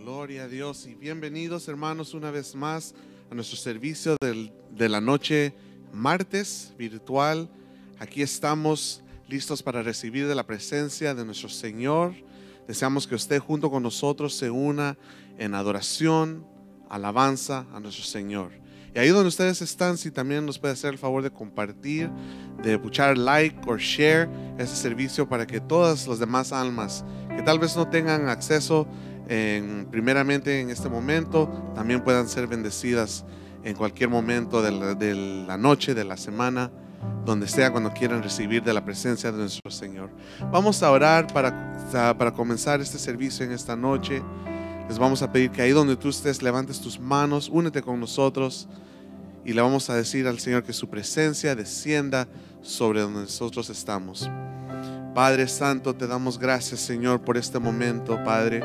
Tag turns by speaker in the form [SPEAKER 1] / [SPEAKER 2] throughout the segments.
[SPEAKER 1] Gloria a Dios y bienvenidos, hermanos, una vez más a nuestro servicio de la noche martes virtual. Aquí estamos listos para recibir de la presencia de nuestro Señor. Deseamos que usted junto con nosotros se una en adoración, alabanza a nuestro Señor. Y ahí donde ustedes están, si también nos puede hacer el favor de compartir, de puchar like o share ese servicio para que todas las demás almas que tal vez no tengan acceso primeramente en este momento, también puedan ser bendecidas en cualquier momento de la noche, de la semana, donde sea, cuando quieran recibir de la presencia de nuestro Señor. Vamos a orar para comenzar este servicio en esta noche. Les vamos a pedir que ahí donde tú estés levantes tus manos, únete con nosotros y le vamos a decir al Señor que su presencia descienda sobre donde nosotros estamos. Padre Santo, te damos gracias, Señor, por este momento, Padre,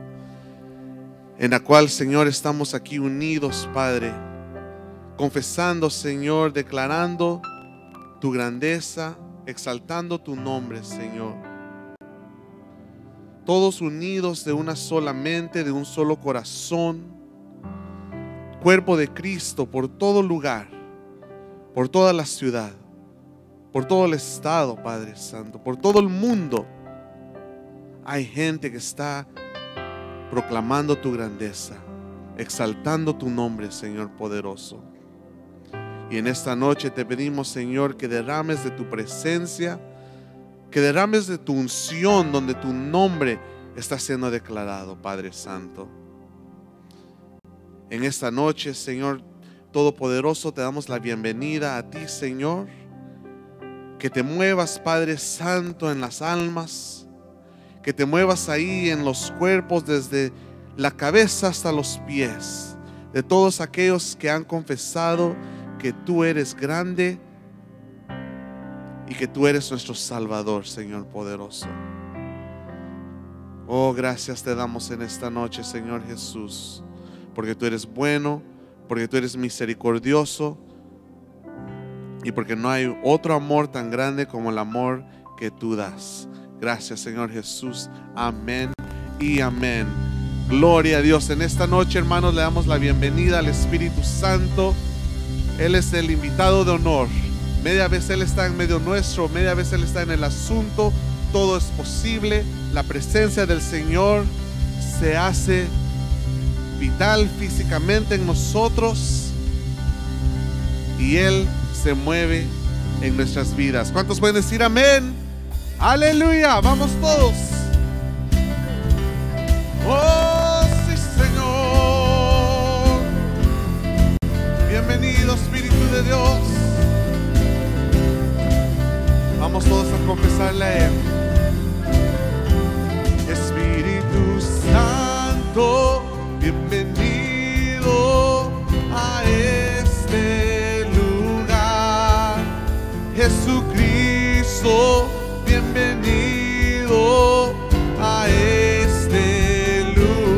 [SPEAKER 1] en la cual, Señor, estamos aquí unidos, Padre, confesando, Señor, declarando tu grandeza, exaltando tu nombre, Señor. Todos unidos de una sola mente, de un solo corazón, cuerpo de Cristo, por todo lugar, por toda la ciudad, por todo el estado, Padre Santo, por todo el mundo. Hay gente que está proclamando tu grandeza, exaltando tu nombre, Señor poderoso. Y en esta noche te pedimos, Señor, que derrames de tu presencia, que derrames de tu unción donde tu nombre está siendo declarado, Padre Santo. En esta noche, Señor Todopoderoso, te damos la bienvenida a ti, Señor. Que te muevas, Padre Santo, en las almas, que te muevas ahí en los cuerpos, desde la cabeza hasta los pies, de todos aquellos que han confesado que tú eres grande y que tú eres nuestro Salvador, Señor poderoso. Oh, gracias te damos en esta noche, Señor Jesús, porque tú eres bueno, porque tú eres misericordioso y porque no hay otro amor tan grande como el amor que tú das. Gracias, Señor Jesús. Amén y amén. Gloria a Dios. En esta noche, hermanos, le damos la bienvenida al Espíritu Santo. Él es el invitado de honor. Media vez Él está en medio nuestro, media vez Él está en el asunto. Todo es posible. La presencia del Señor se hace vital físicamente en nosotros y Él se mueve en nuestras vidas. ¿Cuántos pueden decir amén? Aleluya, vamos todos. Oh, sí, Señor. Bienvenido, Espíritu de Dios. Vamos todos a confesarle a Él. Espíritu Santo, bienvenido a este lugar. Jesucristo, bienvenido a este lugar.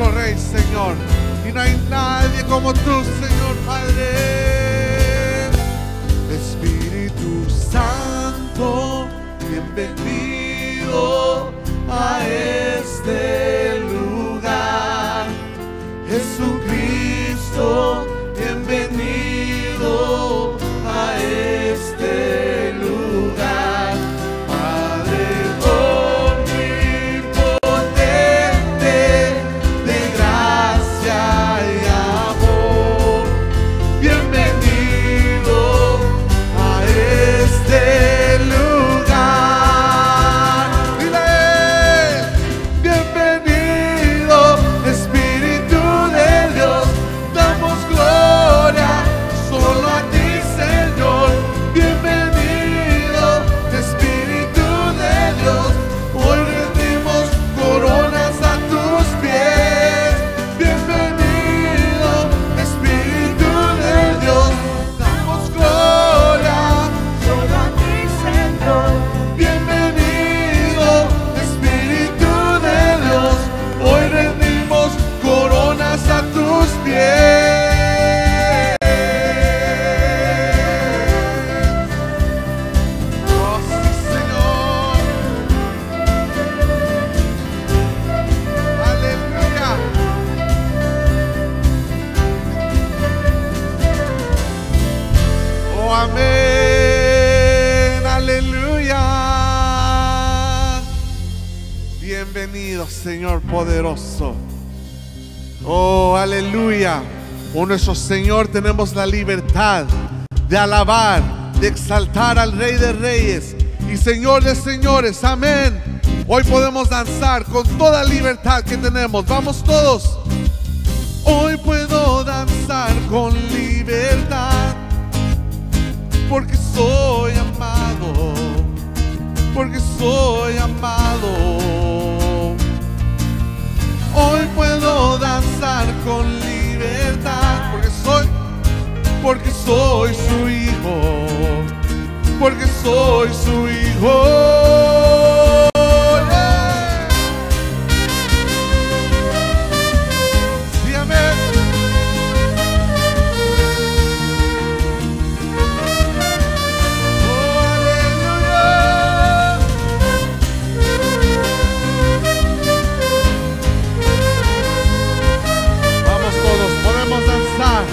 [SPEAKER 1] nuestro Rey, Señor. Y no hay nadie como tú, Señor Padre. Espíritu Santo, bienvenido a este lugar. Jesucristo, bienvenido a este lugar. Padre omnipotente, de gracia y amor, bienvenido a este lugar. Dile, bienvenido, Espíritu de Dios, damos gloria solo a ti, Señor. Bienvenido, Espíritu de Dios, hoy rendimos coronas a tus pies. Bienvenido, Espíritu de Dios, damos gloria solo a ti, Señor. Bienvenido, Espíritu de Dios, hoy rendimos coronas a tus pies. Oh, sí, Señor. Aleluya. Oh, amén. Aleluya. Bienvenido, Señor poderoso. Oh, aleluya. Oh, nuestro Señor, tenemos la libertad de alabar, de exaltar al Rey de Reyes y Señor de Señores. Amén. Hoy podemos danzar con toda libertad que tenemos. Vamos todos. Hoy puedo danzar con libertad, porque soy amado, porque soy amado. Hoy puedo danzar con libertad, porque soy su hijo, porque soy su hijo. Yeah. Sí, amén. Oh, aleluya. Vamos todos, podemos danzar.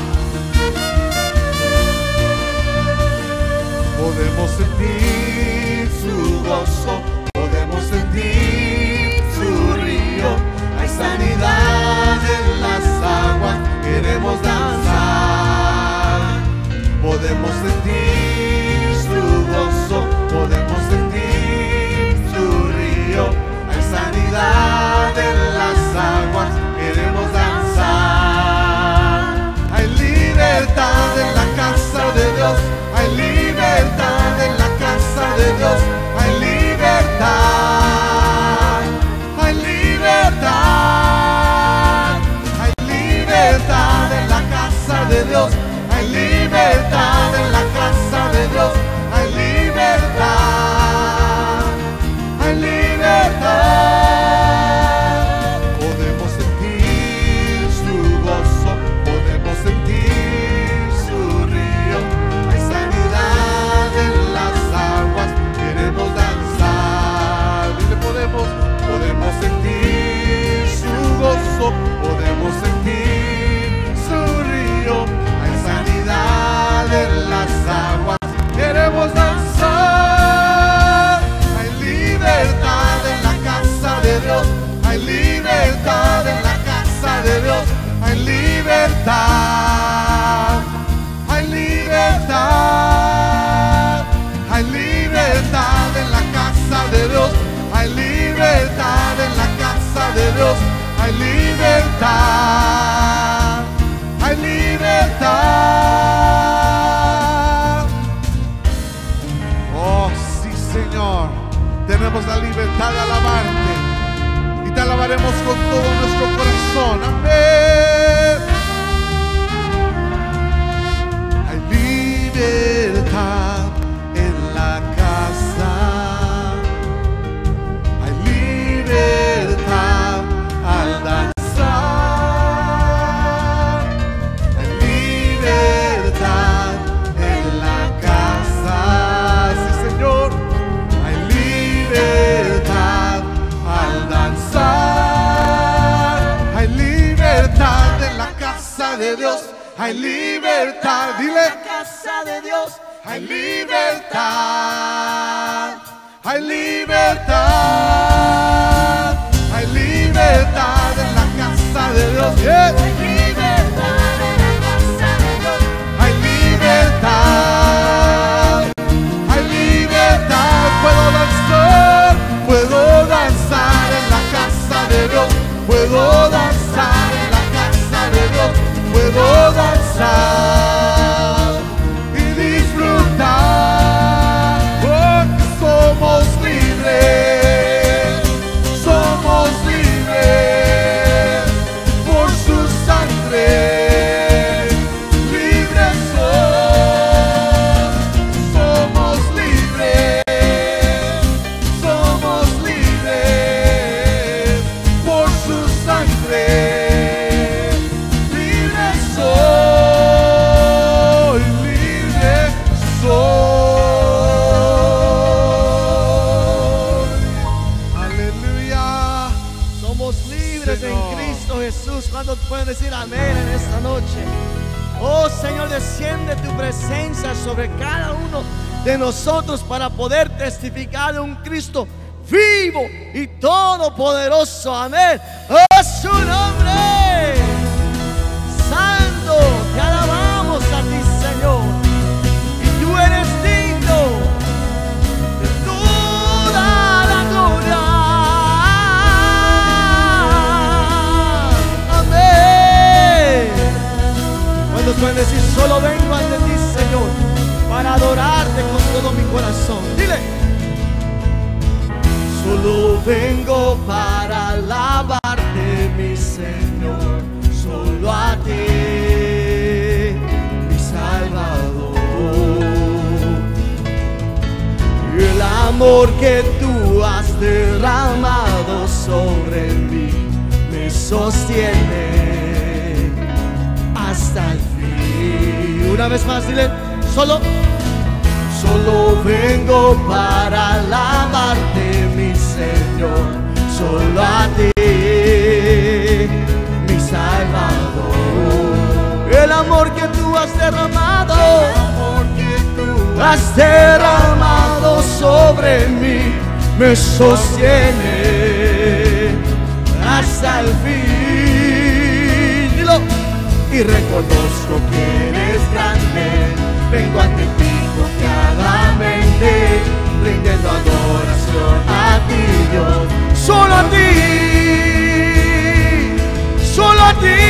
[SPEAKER 1] Podemos sentir su gozo, podemos sentir su río. Hay sanidad en las aguas, queremos danzar. Podemos sentir su gozo, podemos sentir su río. Hay sanidad en las aguas, queremos danzar. Hay libertad en la casa de Dios. Hay libertad en la casa de Dios. Hay libertad. Hay libertad. Hay libertad en la casa de Dios. Hay libertad en la casa de Dios. Hay libertad. Hay libertad. Podemos sentir su gozo. Podemos sentir su río. Hay sanidad en las aguas, queremos danzar. Dile, podemos sentir su gozo, podemos sentir su río. Hay sanidad en las aguas, queremos danzar. Hay libertad en la casa de Dios. Hay libertad en la casa de Dios. Hay libertad. Hay libertad. Hay libertad en la casa de Dios. Hay libertad en la casa de Dios. Hay libertad. Hay libertad. Oh, sí, Señor. Tenemos la libertad de alabarte. Y te alabaremos con todo nuestro corazón. Amén. Hay libertad en la casa. Hay libertad al danzar. de Dios hay libertad. Dile,
[SPEAKER 2] en la casa de Dios
[SPEAKER 1] hay libertad, hay libertad, hay libertad en la casa de Dios. Yeah.
[SPEAKER 2] hay libertad en la casa de Dios.
[SPEAKER 1] Hay libertad, hay libertad. Puedo danzar en la casa de Dios. Puedo danzar en la casa de Dios. Puedo danzar y disfrutar, porque somos libres, somos libres por su sangre. Libres somos libres, somos libres por su sangre. Libre soy, libre soy. Aleluya.
[SPEAKER 2] Somos libres en
[SPEAKER 1] Señor.
[SPEAKER 2] Cristo Jesús. ¿Cuántos pueden decir amén en esta noche? Oh Señor, desciende tu presencia sobre cada uno de nosotros para poder testificar de un Cristo vivo y todopoderoso. Amén. Oh, su nombre santo, te alabamos a ti, Señor, y tú eres digno de toda la gloria. Amén. ¿Cuántos pueden decir, solo vengo ante ti, Señor, para adorarte con todo mi corazón? Dile. Solo vengo para alabarte, mi Señor, solo a ti, mi Salvador. El amor que tú has derramado sobre mí me sostiene hasta el fin. Una vez más, dile, solo vengo para alabarte, mi Señor, solo a ti, mi Salvador. El amor que tú has derramado, sobre mí, me sostiene hasta el fin. Dilo. Y reconozco que eres grande, vengo ante ti confiadamente, rindiendo adoración a ti, Dios. Solo a ti, solo a ti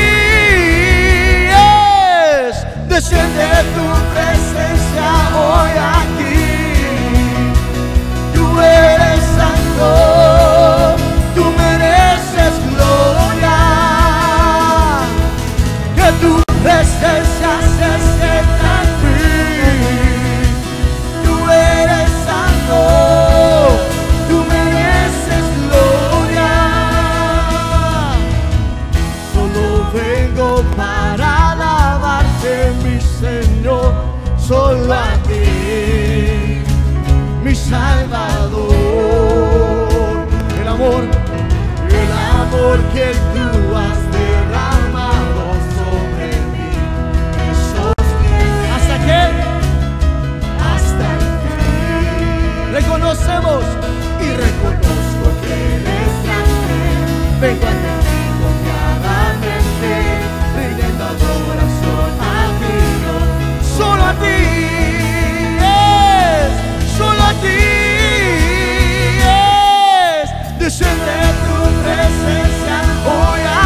[SPEAKER 2] es. Desciende tu presencia hoy aquí. Tú eres santo, tú mereces gloria. Que tu presencia se sienta en mí. Tú eres santo, tú mereces gloria. Solo vengo para alabarte, mi Señor, solo a ti, mi Salvador. El amor que tú has derramado sobre mí me sostiene. ¿Hasta qué? Hasta el fin. Reconocemos y reconozco que eres grande. Vengo ante ti confiadamente, rindiendo adoración a ti, Dios. Solo a ti es, solo a ti es. Desciende tu presencia hoy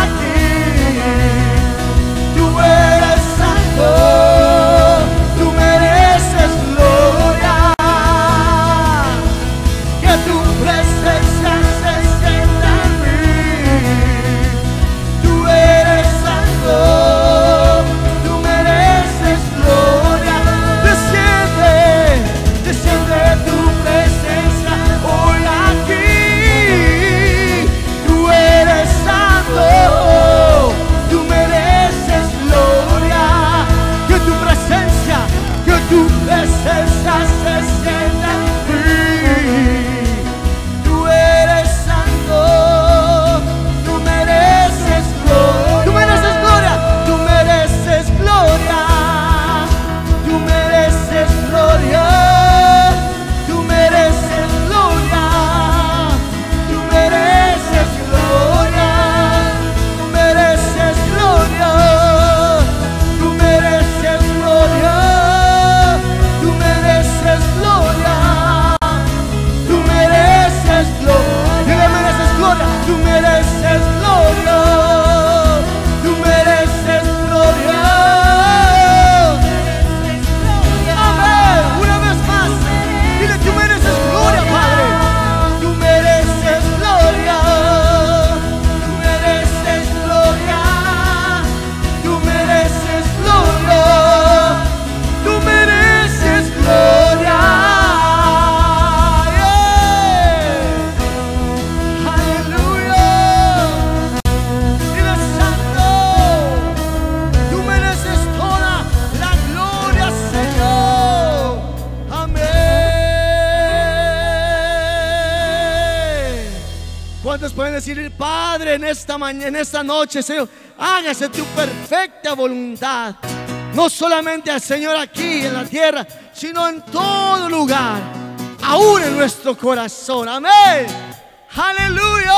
[SPEAKER 2] pueden decir: Padre, en esta mañana, en esta noche, Señor, hágase tu perfecta voluntad. No solamente al Señor aquí en la tierra, sino en todo lugar, aún en nuestro corazón. Amén. Aleluya.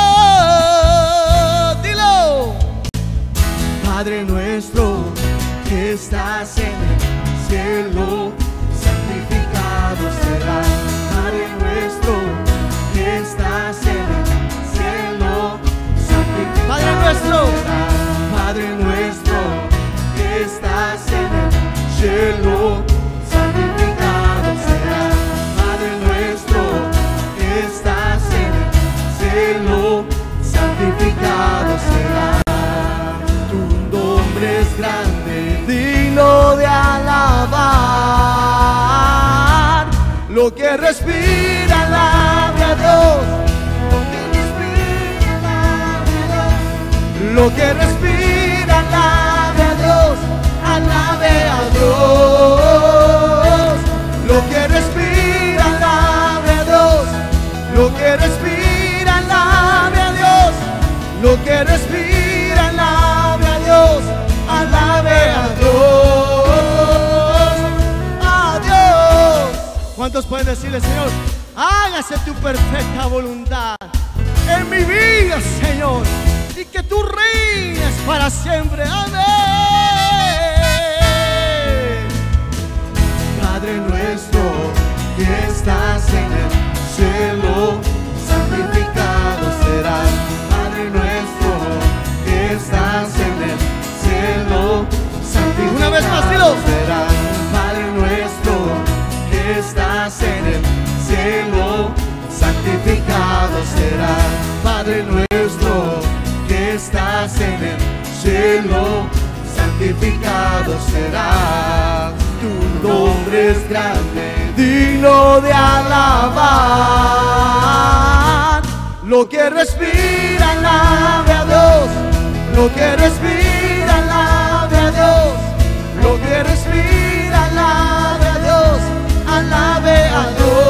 [SPEAKER 2] Dilo. Padre nuestro que estás en el cielo, santificado será. Padre nuestro que estás en el cielo, santificado Padre nuestro será. Padre nuestro que estás en el cielo, santificado será. Padre nuestro que estás en el cielo, santificado será. Tu nombre es grande, digno de alabar. Lo que respira, alabe a Dios. Lo que respira, alabe a Dios. Alabe a Dios. Lo que respira, alabe a Dios. Lo que respira, alabe a Dios. Lo que respira, alabe a Dios. Alabe a Dios. A Dios. ¿Cuántos pueden decirle: Señor, hágase tu perfecta voluntad en mi vida, Señor, y que tú reines para siempre? Amén. Padre nuestro que estás en el cielo, santificado será. Padre nuestro que estás en el cielo, santificado una vez más, dilo. Será. Padre nuestro que estás en el cielo, santificado será. Padre nuestro que estás en el cielo, santificado será. Tu nombre es grande, digno de alabar. Lo que respira, alabe a Dios. Lo que respira, alabe a Dios. Lo que respira, alabe a Dios. Alabe a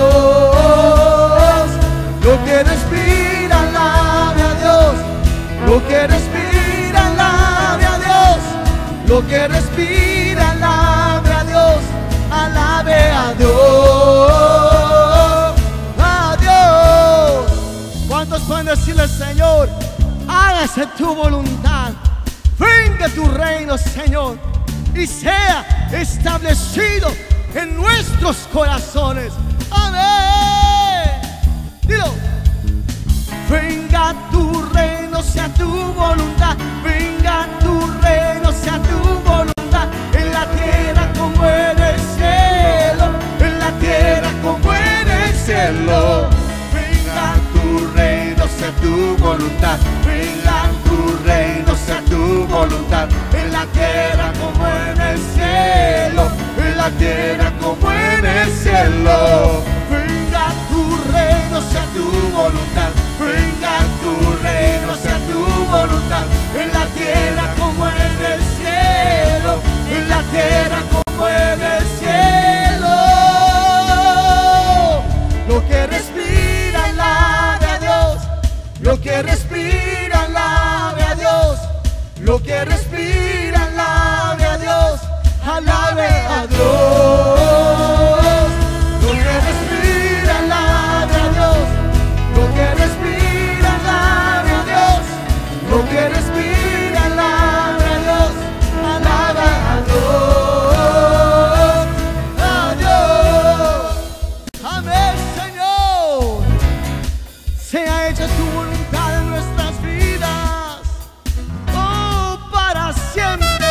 [SPEAKER 2] Dios. Lo que respira, alabe a Dios. Lo que respira, alabe a Dios. Lo que respira, alabe a Dios. Alabe a Dios. A Dios. ¿Cuántos pueden decirle: Señor, hágase tu voluntad, venga tu reino, Señor, y sea establecido en nuestros corazones? Amén. Dilo. Venga tu reino, sea tu voluntad. Venga tu reino, sea tu voluntad, en la tierra como en el cielo. En la tierra como en el cielo. Venga tu reino, sea tu voluntad. Venga tu reino, sea tu voluntad, en la tierra como en el cielo. En la tierra como en el cielo. Venga tu reino, sea tu voluntad. Venga tu reino, sea tu voluntad, en la tierra como en el cielo. En la tierra como en el cielo. Lo que respira, alabe a Dios. Lo que respira, alabe a Dios. Lo que respira, alabe a Dios. Alabe a Dios. Lo que respira, alabe a Dios. Lo que respira, alabe a Dios. Lo que respira, alabe a Dios. Alaba a Dios. A Dios. Amén, Señor. Sea hecha tu voluntad en nuestras vidas, oh, para siempre.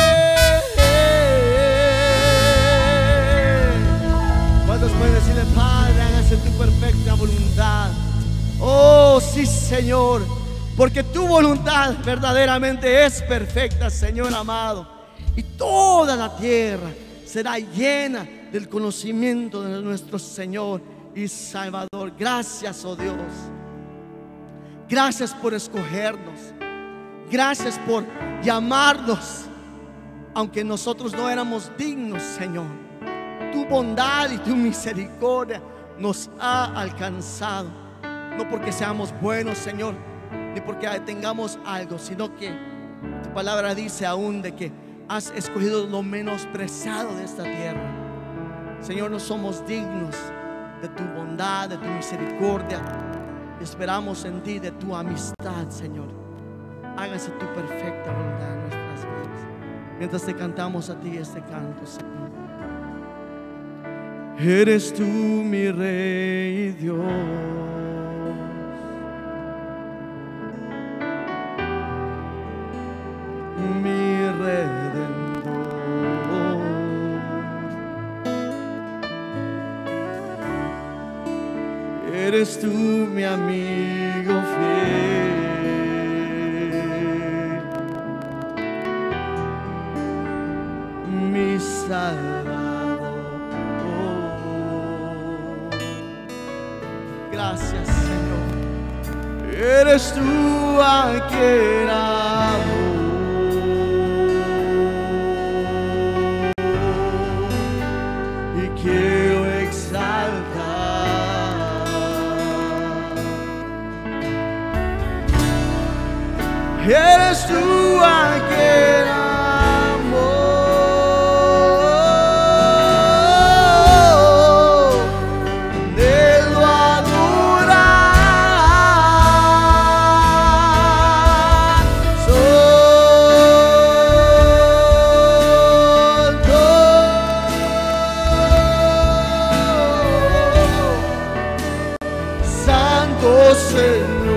[SPEAKER 2] ¿Cuántos pueden decirle: Padre, hágase tu perfecta voluntad? Oh, sí, Señor, porque tu voluntad verdaderamente es perfecta, Señor amado, y toda la tierra será llena del conocimiento de nuestro Señor y Salvador. Gracias, oh Dios. Gracias por escogernos. Gracias por llamarnos, aunque nosotros no éramos dignos, Señor. Tu bondad y tu misericordia nos ha alcanzado, no porque seamos buenos, Señor, ni porque tengamos algo, sino que tu palabra dice aún de que has escogido lo menospreciado de esta tierra. Señor, no somos dignos de tu bondad, de tu misericordia. Esperamos en ti, de tu amistad, Señor. Hágase tu perfecta voluntad en nuestras vidas. Mientras te cantamos a ti este canto, Señor. Eres tú mi Rey Dios, mi Redentor. Eres tú mi amigo fiel, mi Salvador. Gracias, Señor. Eres tú a quien amo y quiero exaltar. Eres tú a quien amo de lo adorar. Santo Señor.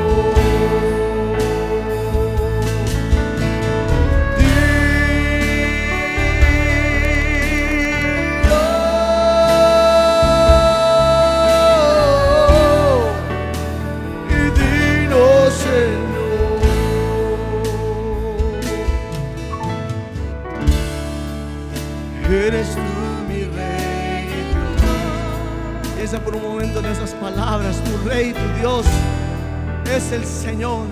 [SPEAKER 2] Eres tú mi Rey Dios. Piensa por un momento en esas palabras. Tu Rey, tu Dios es el Señor,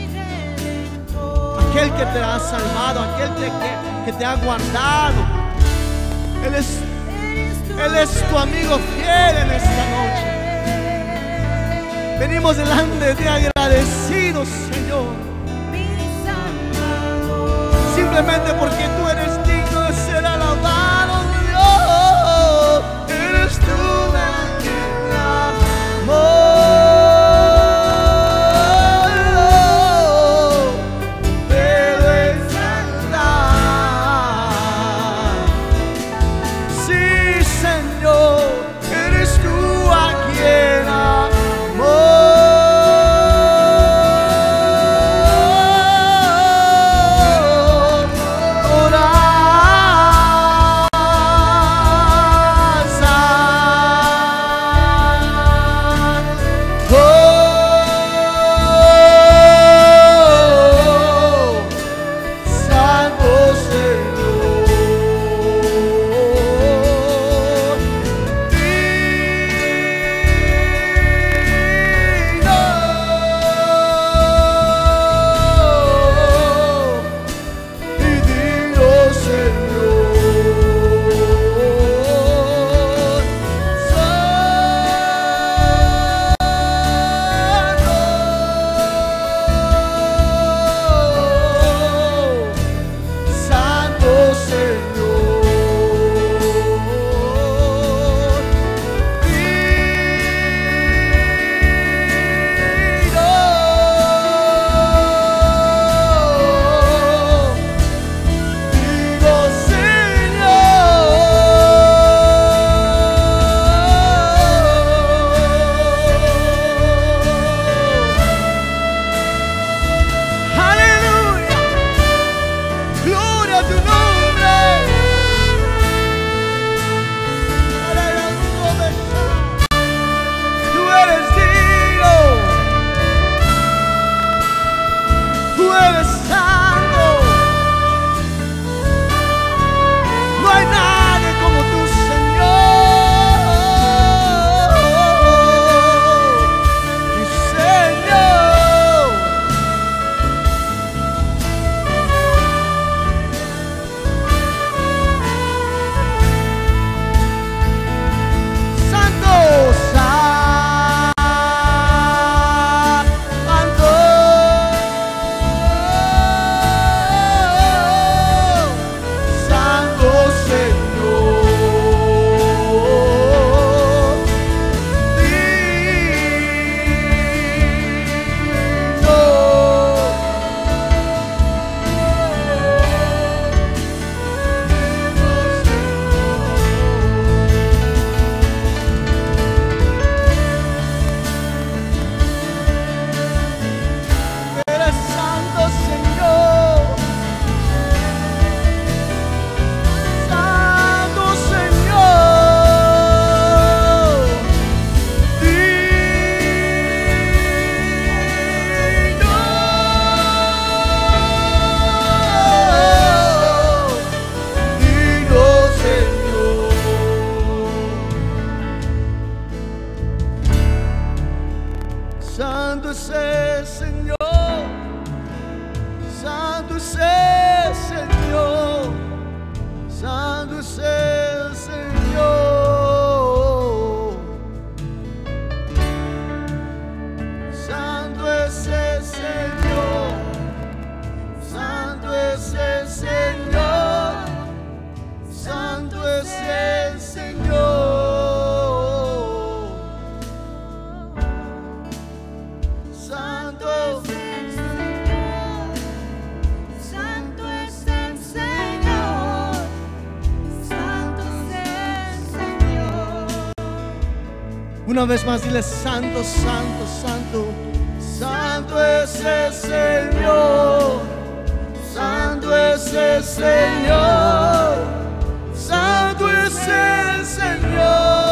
[SPEAKER 2] aquel que te ha salvado, aquel que te ha guardado. Él es tu amigo fiel en esta noche. Venimos delante de ti agradecidos, Señor, simplemente porque tú eres digno de ser alabado, Dios. Eres tú el amor, pero exaltar. Sí, Señor, eres tú a quien amo. Ahora Una vez más dile: santo, santo, santo. Santo es el Señor. Santo es el Señor. Santo es el Señor.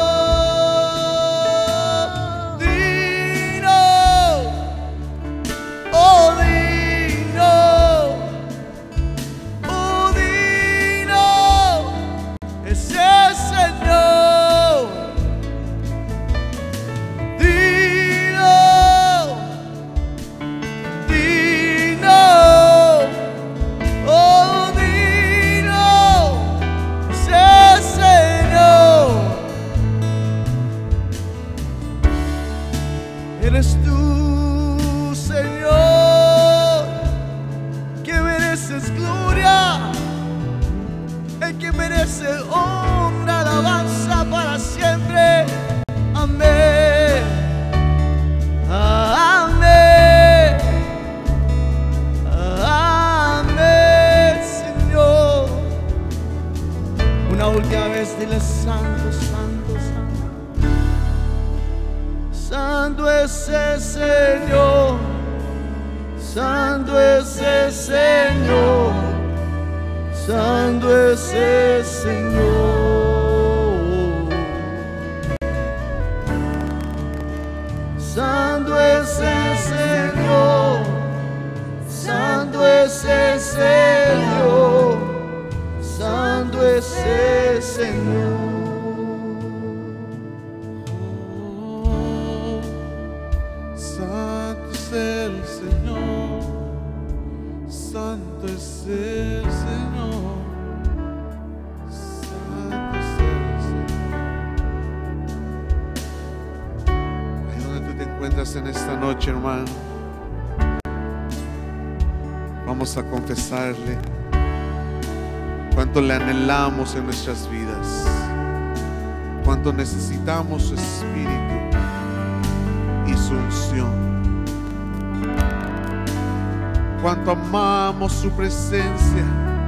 [SPEAKER 2] Eres tú, Señor, que mereces gloria, el que merece honra, alabanza para siempre. Amén. Amén. Amén, Señor. Una última vez dile: santo, santo, santo. Santo es el Señor, santo es el Señor, santo es el Señor. Santo es el Señor, santo es el Señor, santo es el Señor.
[SPEAKER 1] El Señor, santo es el Señor, santo es el Señor. Ahí donde tú te encuentras en esta noche, hermano, vamos a confesarle cuánto le anhelamos en nuestras vidas, cuánto necesitamos su Espíritu y su unción, cuánto amamos su presencia.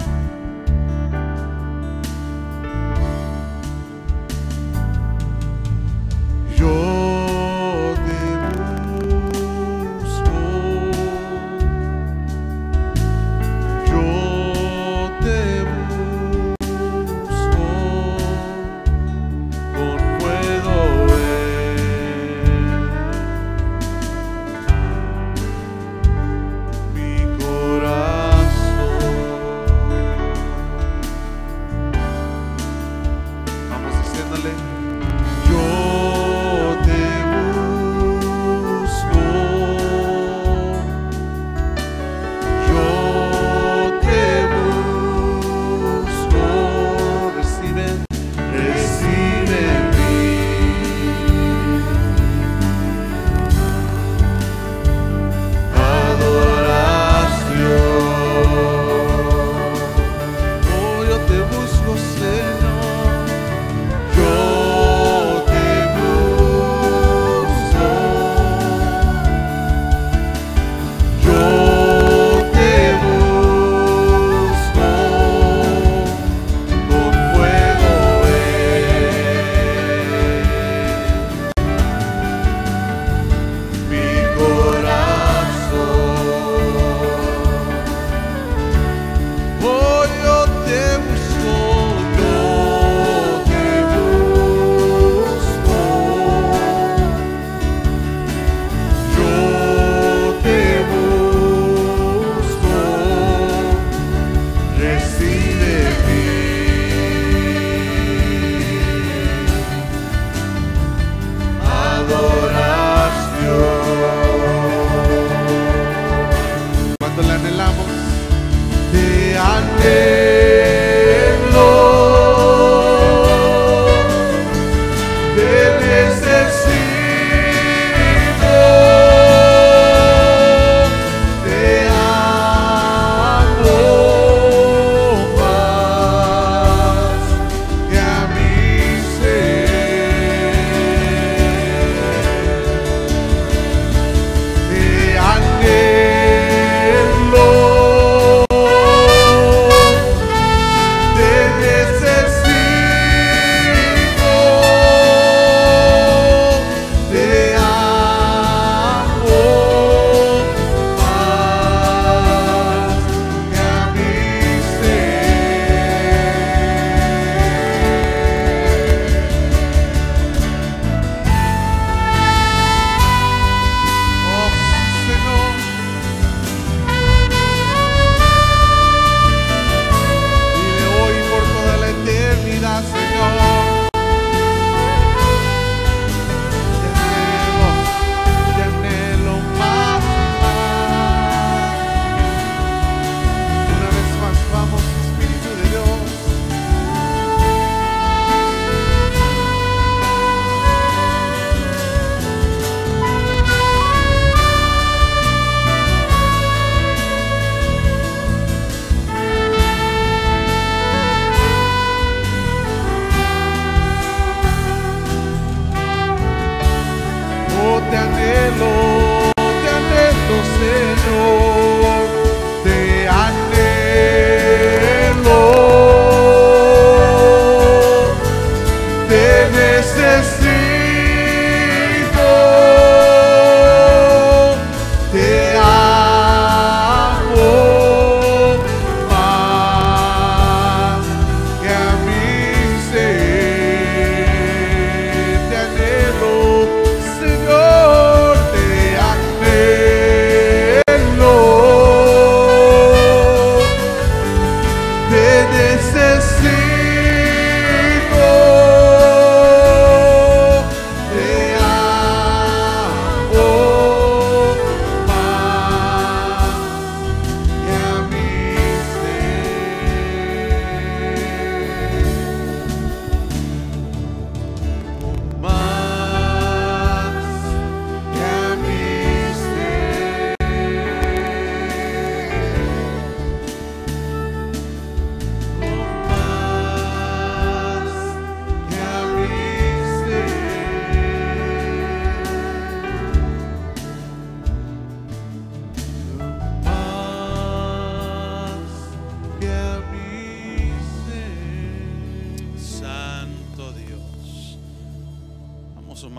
[SPEAKER 1] Yo te busco, yo te busco, no puedo ver mi corazón.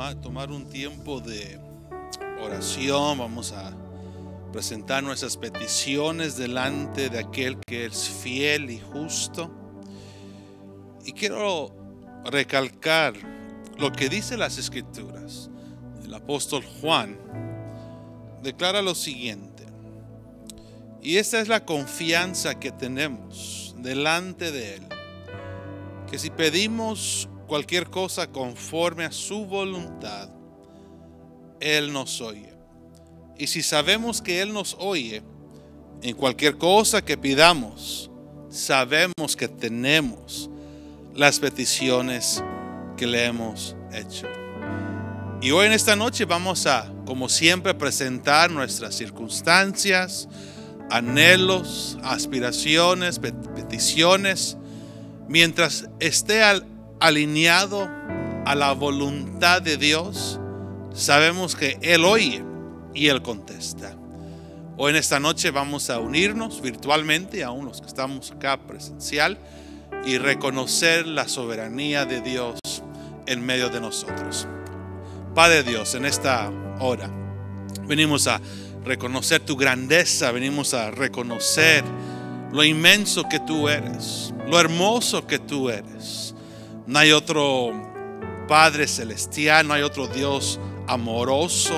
[SPEAKER 3] tomar un tiempo de oración. Vamos a presentar nuestras peticiones delante de aquel que es fiel y justo. Y quiero recalcar lo que dice las Escrituras. El apóstol Juan declara lo siguiente: y esta es la confianza que tenemos delante de Él, que si pedimos cualquier cosa conforme a su voluntad, Él nos oye. Y si sabemos que Él nos oye, en cualquier cosa que pidamos, sabemos que tenemos las peticiones que le hemos hecho. Y hoy en esta noche vamos a, como siempre, presentar nuestras circunstancias, anhelos, aspiraciones, peticiones, mientras esté alineado a la voluntad de Dios. Sabemos que Él oye y Él contesta. Hoy en esta noche vamos a unirnos virtualmente, aún los que estamos acá presencial, y reconocer la soberanía de Dios en medio de nosotros. Padre Dios, en esta hora venimos a reconocer tu grandeza, venimos a reconocer lo inmenso que tú eres, lo hermoso que tú eres. No hay otro Padre celestial, no hay otro Dios amoroso,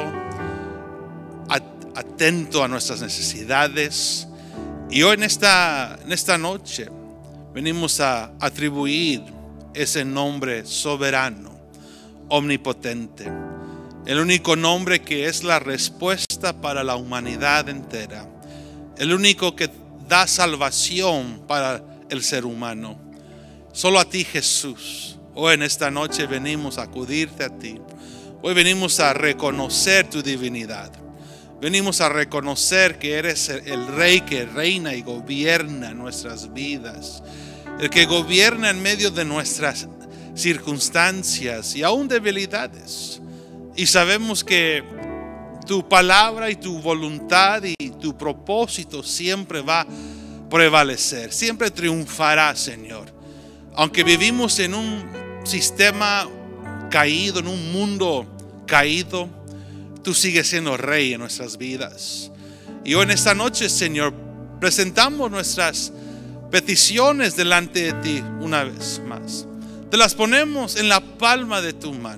[SPEAKER 3] atento a nuestras necesidades. Y hoy en esta noche venimos a atribuir ese nombre soberano, omnipotente, el único nombre que es la respuesta para la humanidad entera, el único que da salvación para el ser humano. Solo a ti, Jesús. Hoy en esta noche venimos a acudirte a ti. Hoy venimos a reconocer tu divinidad. Venimos a reconocer que eres el Rey que reina y gobierna nuestras vidas, el que gobierna en medio de nuestras circunstancias y aún debilidades. Y sabemos que tu palabra y tu voluntad y tu propósito siempre va a prevalecer, siempre triunfará, Señor. Aunque vivimos en un sistema caído, en un mundo caído, tú sigues siendo Rey en nuestras vidas. Y hoy en esta noche, Señor, presentamos nuestras peticiones delante de ti una vez más. Te las ponemos en la palma de tu mano.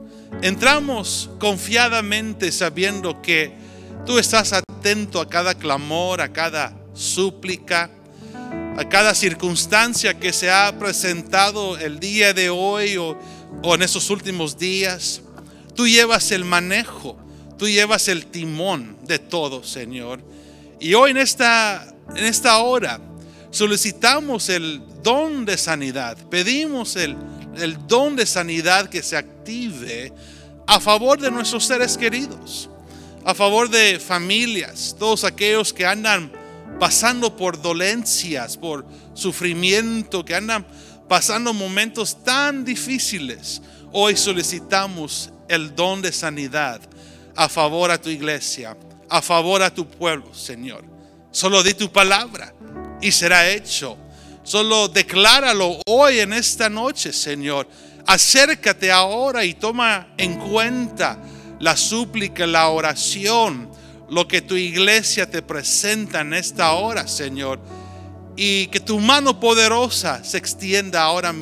[SPEAKER 3] Entramos confiadamente sabiendo que tú estás atento a cada clamor, a cada súplica, a cada circunstancia que se ha presentado el día de hoy o en esos últimos días. Tú llevas el manejo, tú llevas el timón de todo, Señor. Y hoy en esta hora solicitamos el don de sanidad. Pedimos el don de sanidad que se active a favor de nuestros seres queridos, a favor de familias, todos aquellos que andan pasando por dolencias, por sufrimiento, que andan pasando momentos tan difíciles. Hoy solicitamos el don de sanidad a favor a tu iglesia, a favor a tu pueblo, Señor. Solo di tu palabra y será hecho. Solo decláralo hoy en esta noche, Señor. Acércate ahora y toma en cuenta la súplica, la oración, lo que tu iglesia te presenta en esta hora, Señor. Y que tu mano poderosa se extienda ahora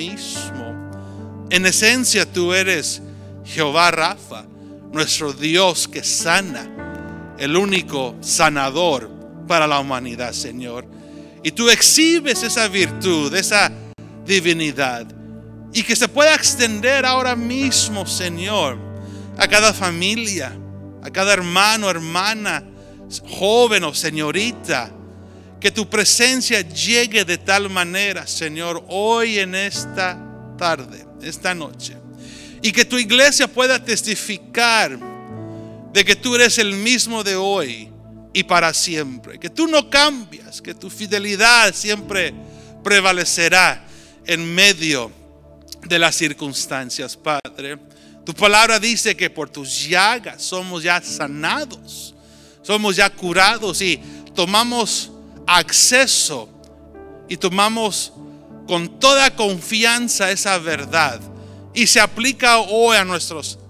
[SPEAKER 3] mismo. En esencia, tú eres Jehová Rafa, nuestro Dios que sana, el único sanador para la humanidad, Señor. Y tú exhibes esa virtud, esa divinidad, y que se pueda extender ahora mismo, Señor, a cada familia, a cada hermano, hermana, joven o señorita. Que tu presencia llegue de tal manera, Señor, hoy en esta tarde, esta noche. Y que tu iglesia pueda testificar de que tú eres el mismo de hoy y para siempre. Que tú no cambias, que tu fidelidad siempre prevalecerá en medio de las circunstancias, Padre. Tu palabra dice que por tus llagas somos ya sanados, somos ya curados, y tomamos acceso y tomamos con toda confianza esa verdad, y se aplica hoy a nuestros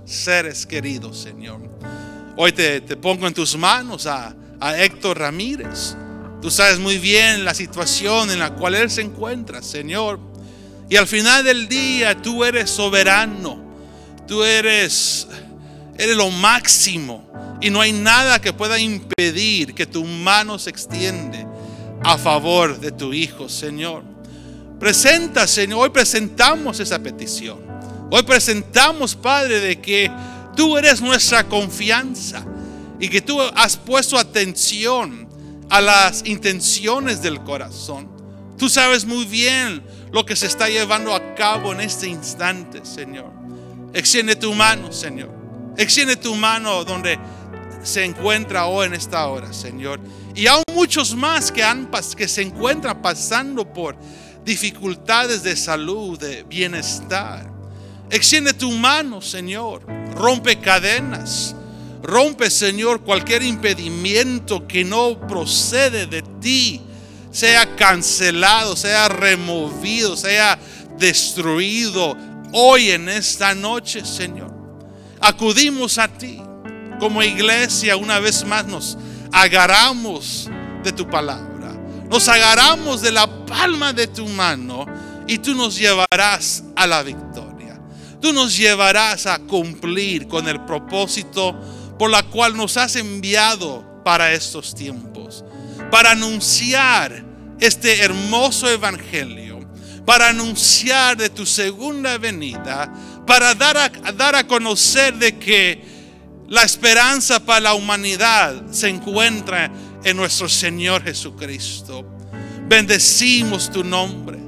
[SPEAKER 3] seres queridos, Señor. Hoy te pongo en tus manos a Héctor Ramírez. Tú sabes muy bien la situación en la cual él se encuentra, Señor. Y al final del día tú eres soberano. Tú eres lo máximo. Y no hay nada que pueda impedir que tu mano se extiende a favor de tu Hijo, Señor. Presenta, Señor, hoy presentamos esa petición. Hoy presentamos, Padre, de que tú eres nuestra confianza y que tú has puesto atención a las intenciones del corazón. Tú sabes muy bien lo que se está llevando a cabo en este instante, Señor. Extiende tu mano, Señor. Extiende tu mano donde se encuentra hoy en esta hora, Señor. Y aún muchos más que se encuentran pasando por dificultades de salud, de bienestar. Extiende tu mano, Señor. Rompe cadenas. Rompe, Señor, cualquier impedimento que no procede de ti. Sea cancelado, sea removido, sea destruido hoy en esta noche, Señor. Acudimos a ti como iglesia. Una vez más nos agarramos de tu palabra, nos agarramos de la palma de tu mano y tú nos llevarás a la victoria. Tú nos llevarás a cumplir con el propósito por la cual nos has enviado para estos tiempos, para anunciar este hermoso evangelio, para anunciar de tu segunda venida, para dar a conocer de que la esperanza para la humanidad se encuentra en nuestro Señor Jesucristo. Bendecimos tu nombre,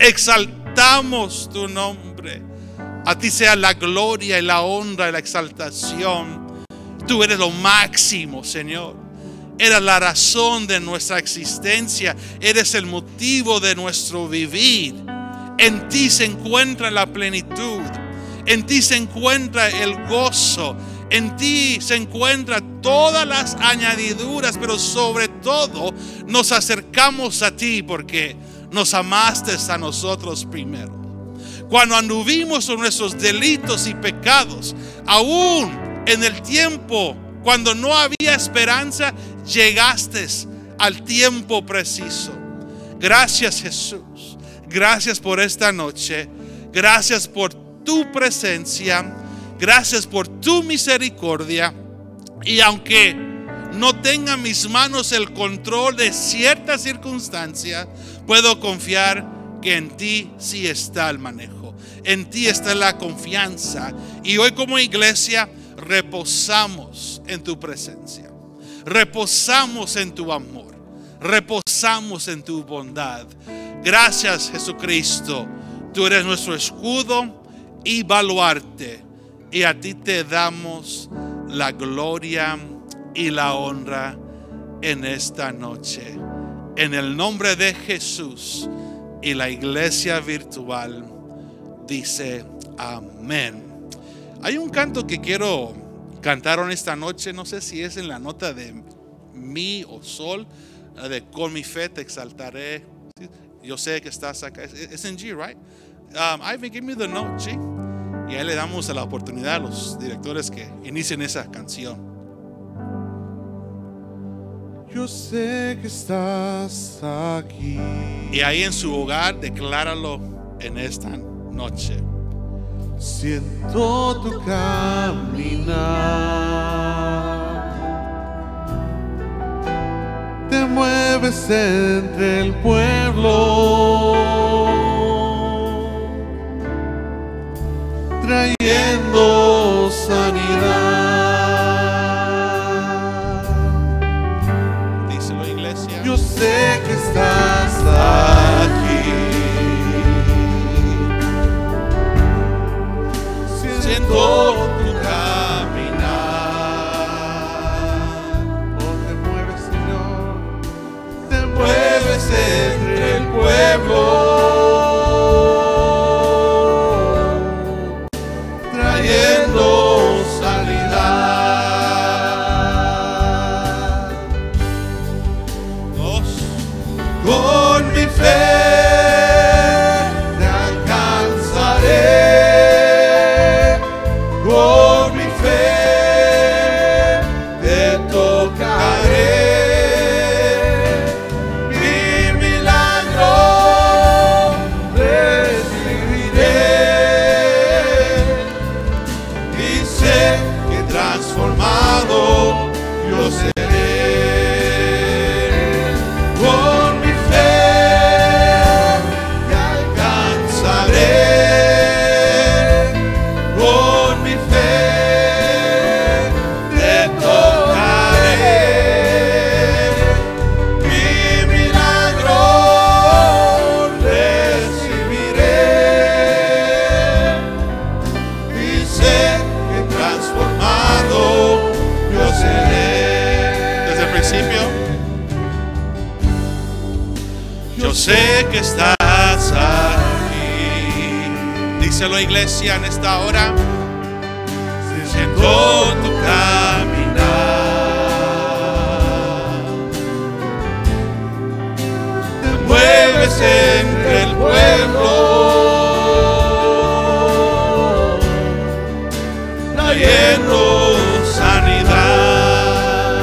[SPEAKER 3] exaltamos tu nombre. A ti sea la gloria y la honra y la exaltación. Tú eres lo máximo, Señor. Eres la razón de nuestra existencia. Eres el motivo de nuestro vivir. En ti se encuentra la plenitud. En ti se encuentra el gozo. En ti se encuentran todas las añadiduras, pero sobre todo nos acercamos a ti porque nos amaste a nosotros primero. Cuando anduvimos en nuestros delitos y pecados, aún en el tiempo cuando no había esperanza, llegaste al tiempo preciso. Gracias, Jesús. Gracias por esta noche. Gracias por tu presencia. Gracias por tu misericordia. Y aunque no tenga en mis manos el control de ciertas circunstancias, puedo confiar que en ti sí está el manejo. En ti está la confianza. Y hoy como iglesia reposamos en tu presencia. Reposamos en tu amor. Reposamos en tu bondad. Gracias, Jesucristo. Tú eres nuestro escudo y baluarte. Y a ti te damos la gloria y la honra en esta noche. En el nombre de Jesús. Y la iglesia virtual dice amén. Hay un canto que quiero cantar en esta noche. No sé si es en la nota de mi o sol, de con mi fe te exaltaré. Yo sé que estás acá. Es en G, right? Ivan, give me the note, G. Y ahí le damos la oportunidad a los directores que inicien esa canción.
[SPEAKER 1] Yo sé que estás aquí.
[SPEAKER 3] Y ahí en su hogar, decláralo en esta noche.
[SPEAKER 1] Siento tu caminar. Te mueves entre el pueblo, trayendo sanidad.
[SPEAKER 3] Díselo, iglesia.
[SPEAKER 1] Yo sé que estás aquí. Siento tu caminar. Oh, te mueves, Señor. Te mueves entre el
[SPEAKER 3] sé que estás aquí. Díselo, iglesia, en esta hora. Siento tu caminar. Te mueves entre el pueblo, trayendo sanidad.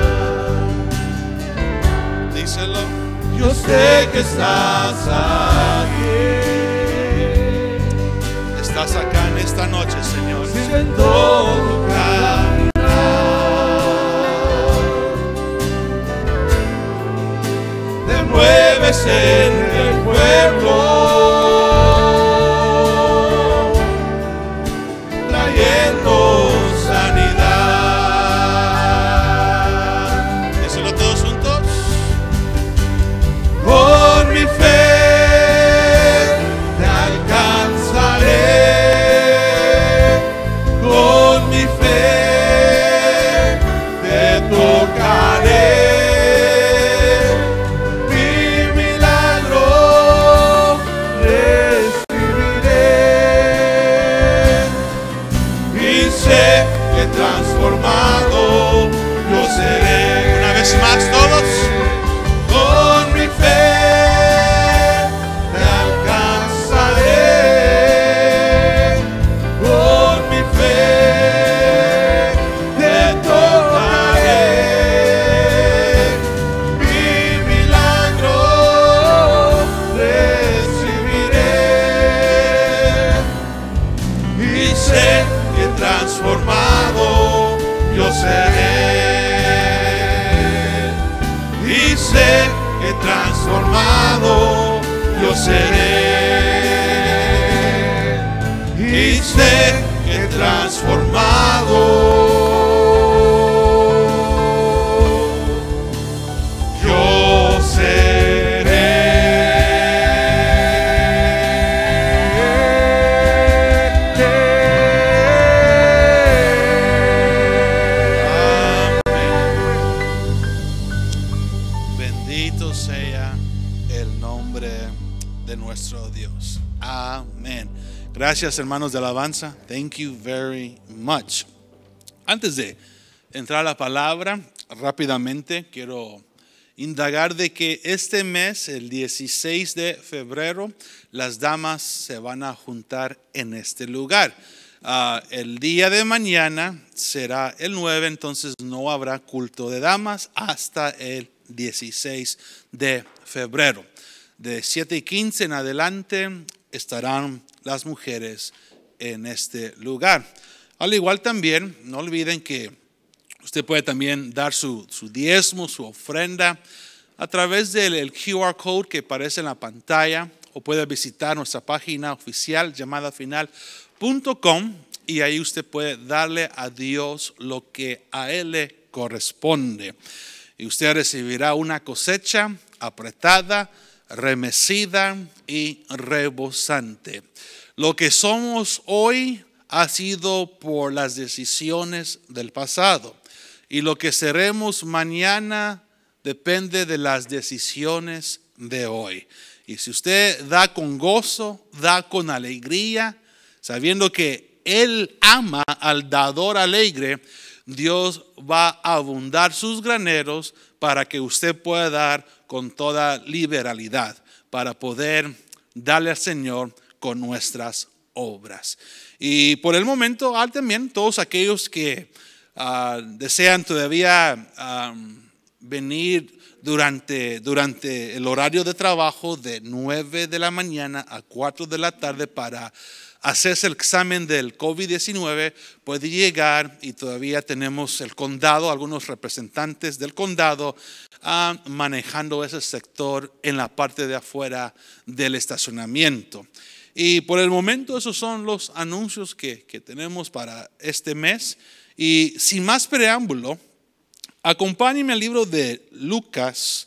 [SPEAKER 3] Díselo. Yo sé que estás aquí. Estás acá en esta noche, Señor. Siento tu caminar. Te mueves entre el pueblo, trayendo sanidad. Díselo todos juntos. Con mi fe te alcanzaré. Con mi fe te tocaré. Mi milagro recibiré. Y sé que transformado yo seré. Una vez más todos. Con mi fe te alcanzaré. Con mi fe te tocaré. Mi milagro recibiré. Y sé que transformado yo seré. Y sé que transformado yo seré. Y sé que transformado yo seré. Bendito sea el nombre de nuestro Dios. Amén. Gracias, hermanos de alabanza. Thank you very much. Antes de entrar a la palabra, rápidamente quiero indagar de que este mes, el 16 de febrero, las damas se van a juntar en este lugar. El día de mañana será el 9, entonces no habrá culto de damas hasta el 16 de febrero. De 7:15 en adelante estarán las mujeres en este lugar. Al igual también, no olviden que usted puede también dar su diezmo, su ofrenda a través del QR code que aparece en la pantalla, o puede visitar nuestra página oficial llamadafinal.com y ahí usted puede darle a Dios lo que a Él le corresponde. Y usted recibirá una cosecha apretada, remecida y rebosante. Lo que somos hoy ha sido por las decisiones del pasado. Y lo que seremos mañana depende de las decisiones de hoy. Y si usted da con gozo, da con alegría, sabiendo que Él ama al dador alegre, Dios va a abundar sus graneros para que usted pueda dar con toda liberalidad, para poder darle al Señor con nuestras obras. Y por el momento, también todos aquellos que desean todavía venir durante el horario de trabajo de 9 de la mañana a 4 de la tarde para hacerse el examen del COVID-19, puede llegar, y todavía tenemos el condado, algunos representantes del condado manejando ese sector en la parte de afuera del estacionamiento. Y por el momento esos son los anuncios que tenemos para este mes. Y sin más preámbulo, acompáñenme al libro de Lucas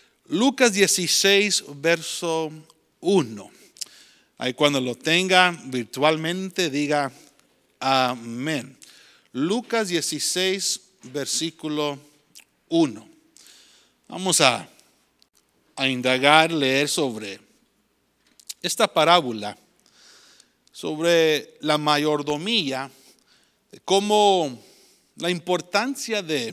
[SPEAKER 3] 16, verso 1. Ahí cuando lo tenga virtualmente diga amén. Lucas 16, versículo 1. Vamos a a indagar, leer sobre esta parábola, sobre la mayordomía, cómo la importancia de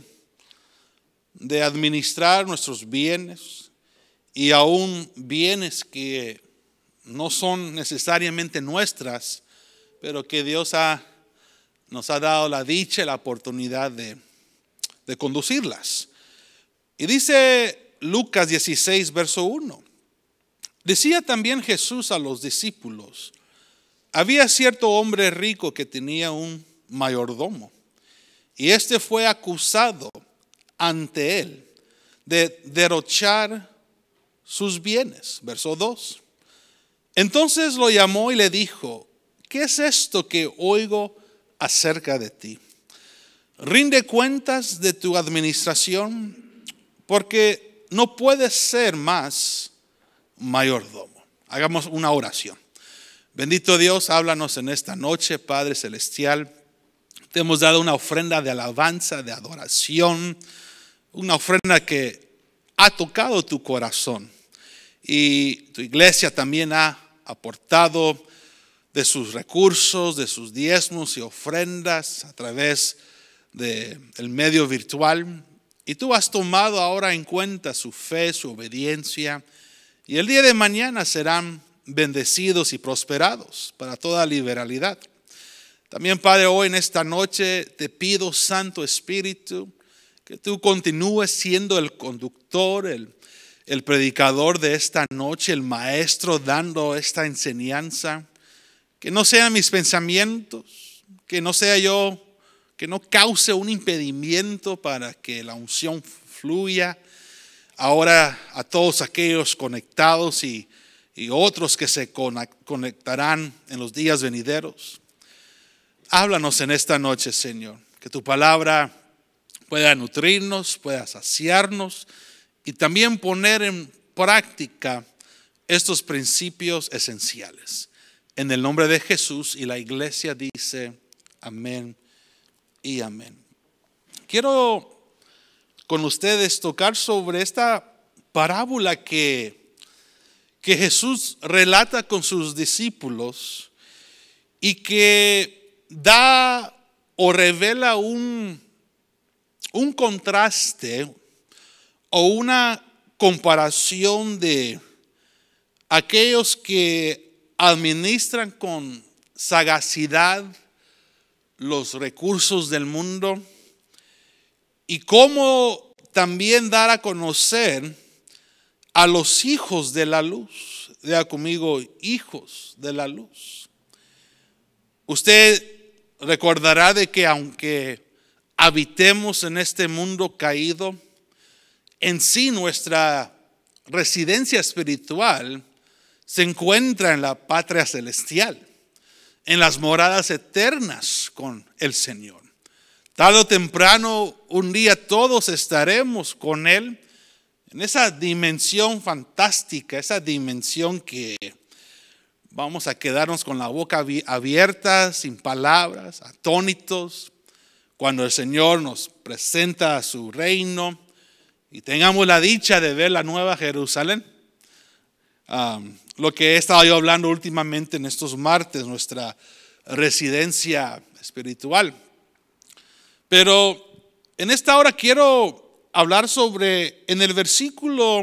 [SPEAKER 3] administrar nuestros bienes y aún bienes que no son necesariamente nuestras, pero que Dios nos ha dado la dicha y la oportunidad de conducirlas. Y dice Lucas 16, verso 1. Decía también Jesús a los discípulos: había cierto hombre rico que tenía un mayordomo, y este fue acusado ante él de derrochar sus bienes. Verso 2. Entonces lo llamó y le dijo: ¿qué es esto que oigo acerca de ti? Rinde cuentas de tu administración, porque no puedes ser más mayordomo. Hagamos una oración. Bendito Dios, háblanos en esta noche, Padre Celestial. Te hemos dado una ofrenda de alabanza, de adoración, una ofrenda que ha tocado tu corazón. Y tu iglesia también ha aportado de sus recursos, de sus diezmos y ofrendas a través del medio virtual. Y tú has tomado ahora en cuenta su fe, su obediencia. Y el día de mañana serán bendecidos y prosperados para toda liberalidad. También, Padre, hoy en esta noche te pido, Santo Espíritu, que tú continúes siendo el conductor, el predicador de esta noche, el maestro dando esta enseñanza. Que no sean mis pensamientos, que no sea yo, que no cause un impedimento para que la unción fluya. Ahora a todos aquellos conectados y otros que se conectarán en los días venideros. Háblanos en esta noche, Señor, que tu palabra pueda nutrirnos, pueda saciarnos y también poner en práctica estos principios esenciales. En el nombre de Jesús, y la iglesia dice amén y amén. Quiero con ustedes tocar sobre esta parábola que Jesús relata con sus discípulos y que da o revela un contraste o una comparación de aquellos que administran con sagacidad los recursos del mundo y cómo también dar a conocer a los hijos de la luz. Diga conmigo, hijos de la luz. Usted recordará de que aunque habitemos en este mundo caído, en sí nuestra residencia espiritual se encuentra en la patria celestial, en las moradas eternas con el Señor. Tarde o temprano, un día todos estaremos con Él en esa dimensión fantástica, esa dimensión que vamos a quedarnos con la boca abierta, sin palabras, atónitos, cuando el Señor nos presenta su reino y tengamos la dicha de ver la nueva Jerusalén. Lo que he estado yo hablando últimamente en estos martes, nuestra residencia espiritual. Pero en esta hora quiero hablar sobre, en el versículo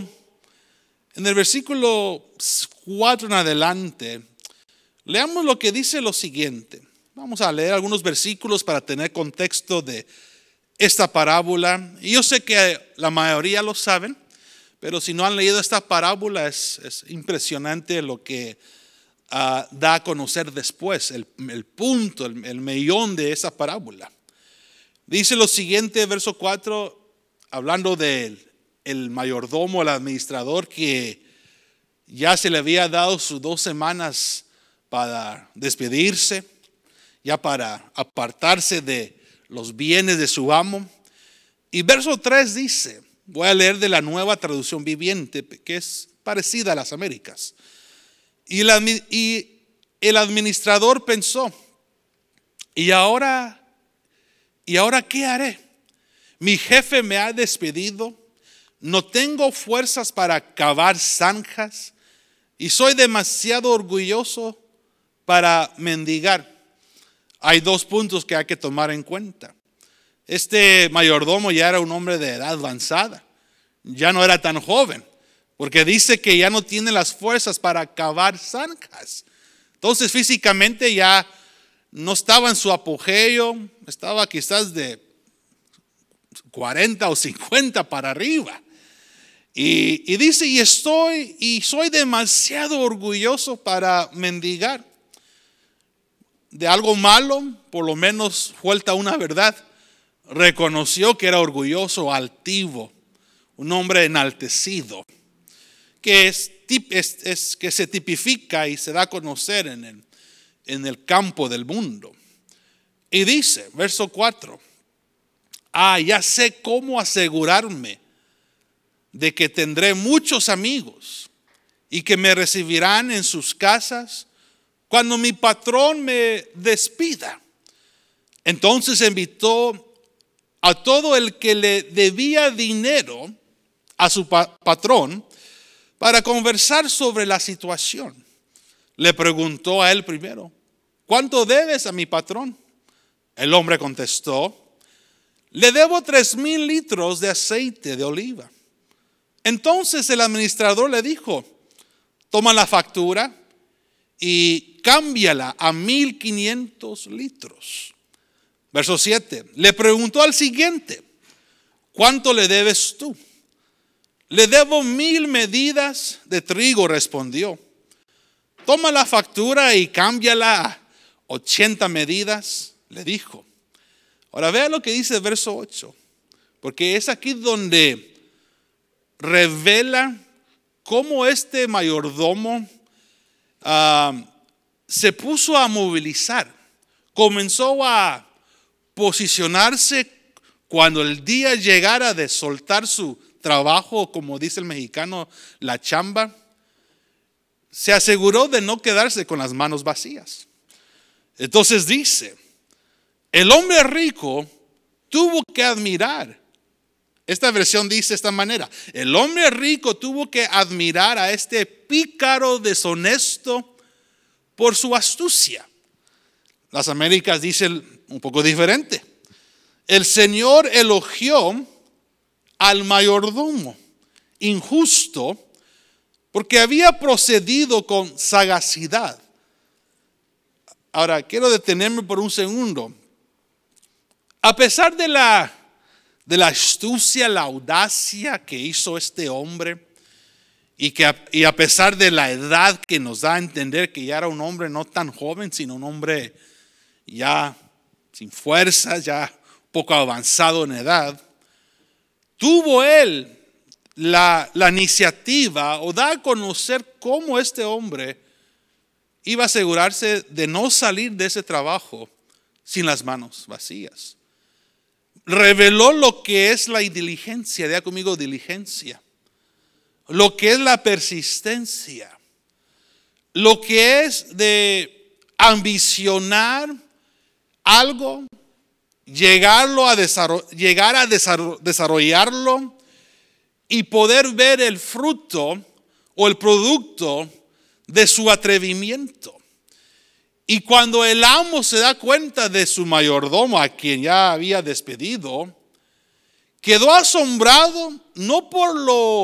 [SPEAKER 3] 4 en adelante, leamos lo que dice lo siguiente. Vamos a leer algunos versículos para tener contexto de esta parábola. Y yo sé que la mayoría lo saben, pero si no han leído esta parábola es impresionante lo que da a conocer después, el punto, el mellón de esa parábola. Dice lo siguiente, verso 4, hablando del mayordomo, el administrador, que ya se le había dado sus 2 semanas para despedirse, ya para apartarse de los bienes de su amo. Y verso 3 dice, voy a leer de la Nueva Traducción Viviente, que es parecida a las Américas. Y el administrador pensó, ¿y ahora qué haré? Mi jefe me ha despedido, no tengo fuerzas para cavar zanjas y soy demasiado orgulloso para mendigar. Hay dos puntos que hay que tomar en cuenta. Este mayordomo ya era un hombre de edad avanzada, ya no era tan joven, porque dice que ya no tiene las fuerzas para cavar zanjas. Entonces físicamente ya no estaba en su apogeo, estaba quizás de 40 o 50 para arriba. Y dice, y soy demasiado orgulloso para mendigar. De algo malo, por lo menos falta una verdad. Reconoció que era orgulloso, altivo, un hombre enaltecido, que que se tipifica y se da a conocer en el campo del mundo. Y dice, verso 4, ya sé cómo asegurarme de que tendré muchos amigos y que me recibirán en sus casas cuando mi patrón me despida. Entonces invitó a todo el que le debía dinero a su patrón para conversar sobre la situación. Le preguntó a él primero, ¿cuánto debes a mi patrón? El hombre contestó, le debo 3,000 litros de aceite de oliva. Entonces el administrador le dijo, toma la factura y cámbiala a 1,500 litros. Verso 7, le preguntó al siguiente, ¿cuánto le debes tú? Le debo 1,000 medidas de trigo, respondió. Toma la factura y cámbiala a 80 medidas, le dijo. Ahora vea lo que dice el verso 8, porque es aquí donde revela cómo este mayordomo se puso a movilizar, comenzó a posicionarse cuando el día llegara de soltar su trabajo, como dice el mexicano, la chamba. Se aseguró de no quedarse con las manos vacías. Entonces dice, el hombre rico tuvo que admirar. Esta versión dice de esta manera, el hombre rico tuvo que admirar a este pícaro deshonesto por su astucia. Las Américas dicen un poco diferente. El Señor elogió al mayordomo injusto porque había procedido con sagacidad. Ahora, quiero detenerme por un segundo. A pesar de la astucia, la audacia que hizo este hombre, y a pesar de la edad que nos da a entender que ya era un hombre no tan joven, sino un hombre ya sin fuerzas, ya poco avanzado en edad, tuvo él la iniciativa o da a conocer cómo este hombre iba a asegurarse de no salir de ese trabajo sin las manos vacías. Reveló lo que es la diligencia, diga conmigo diligencia, lo que es la persistencia, lo que es de ambicionar algo, llegar a desarrollarlo y poder ver el fruto o el producto de su atrevimiento. Y cuando el amo se da cuenta de su mayordomo, a quien ya había despedido, quedó asombrado no por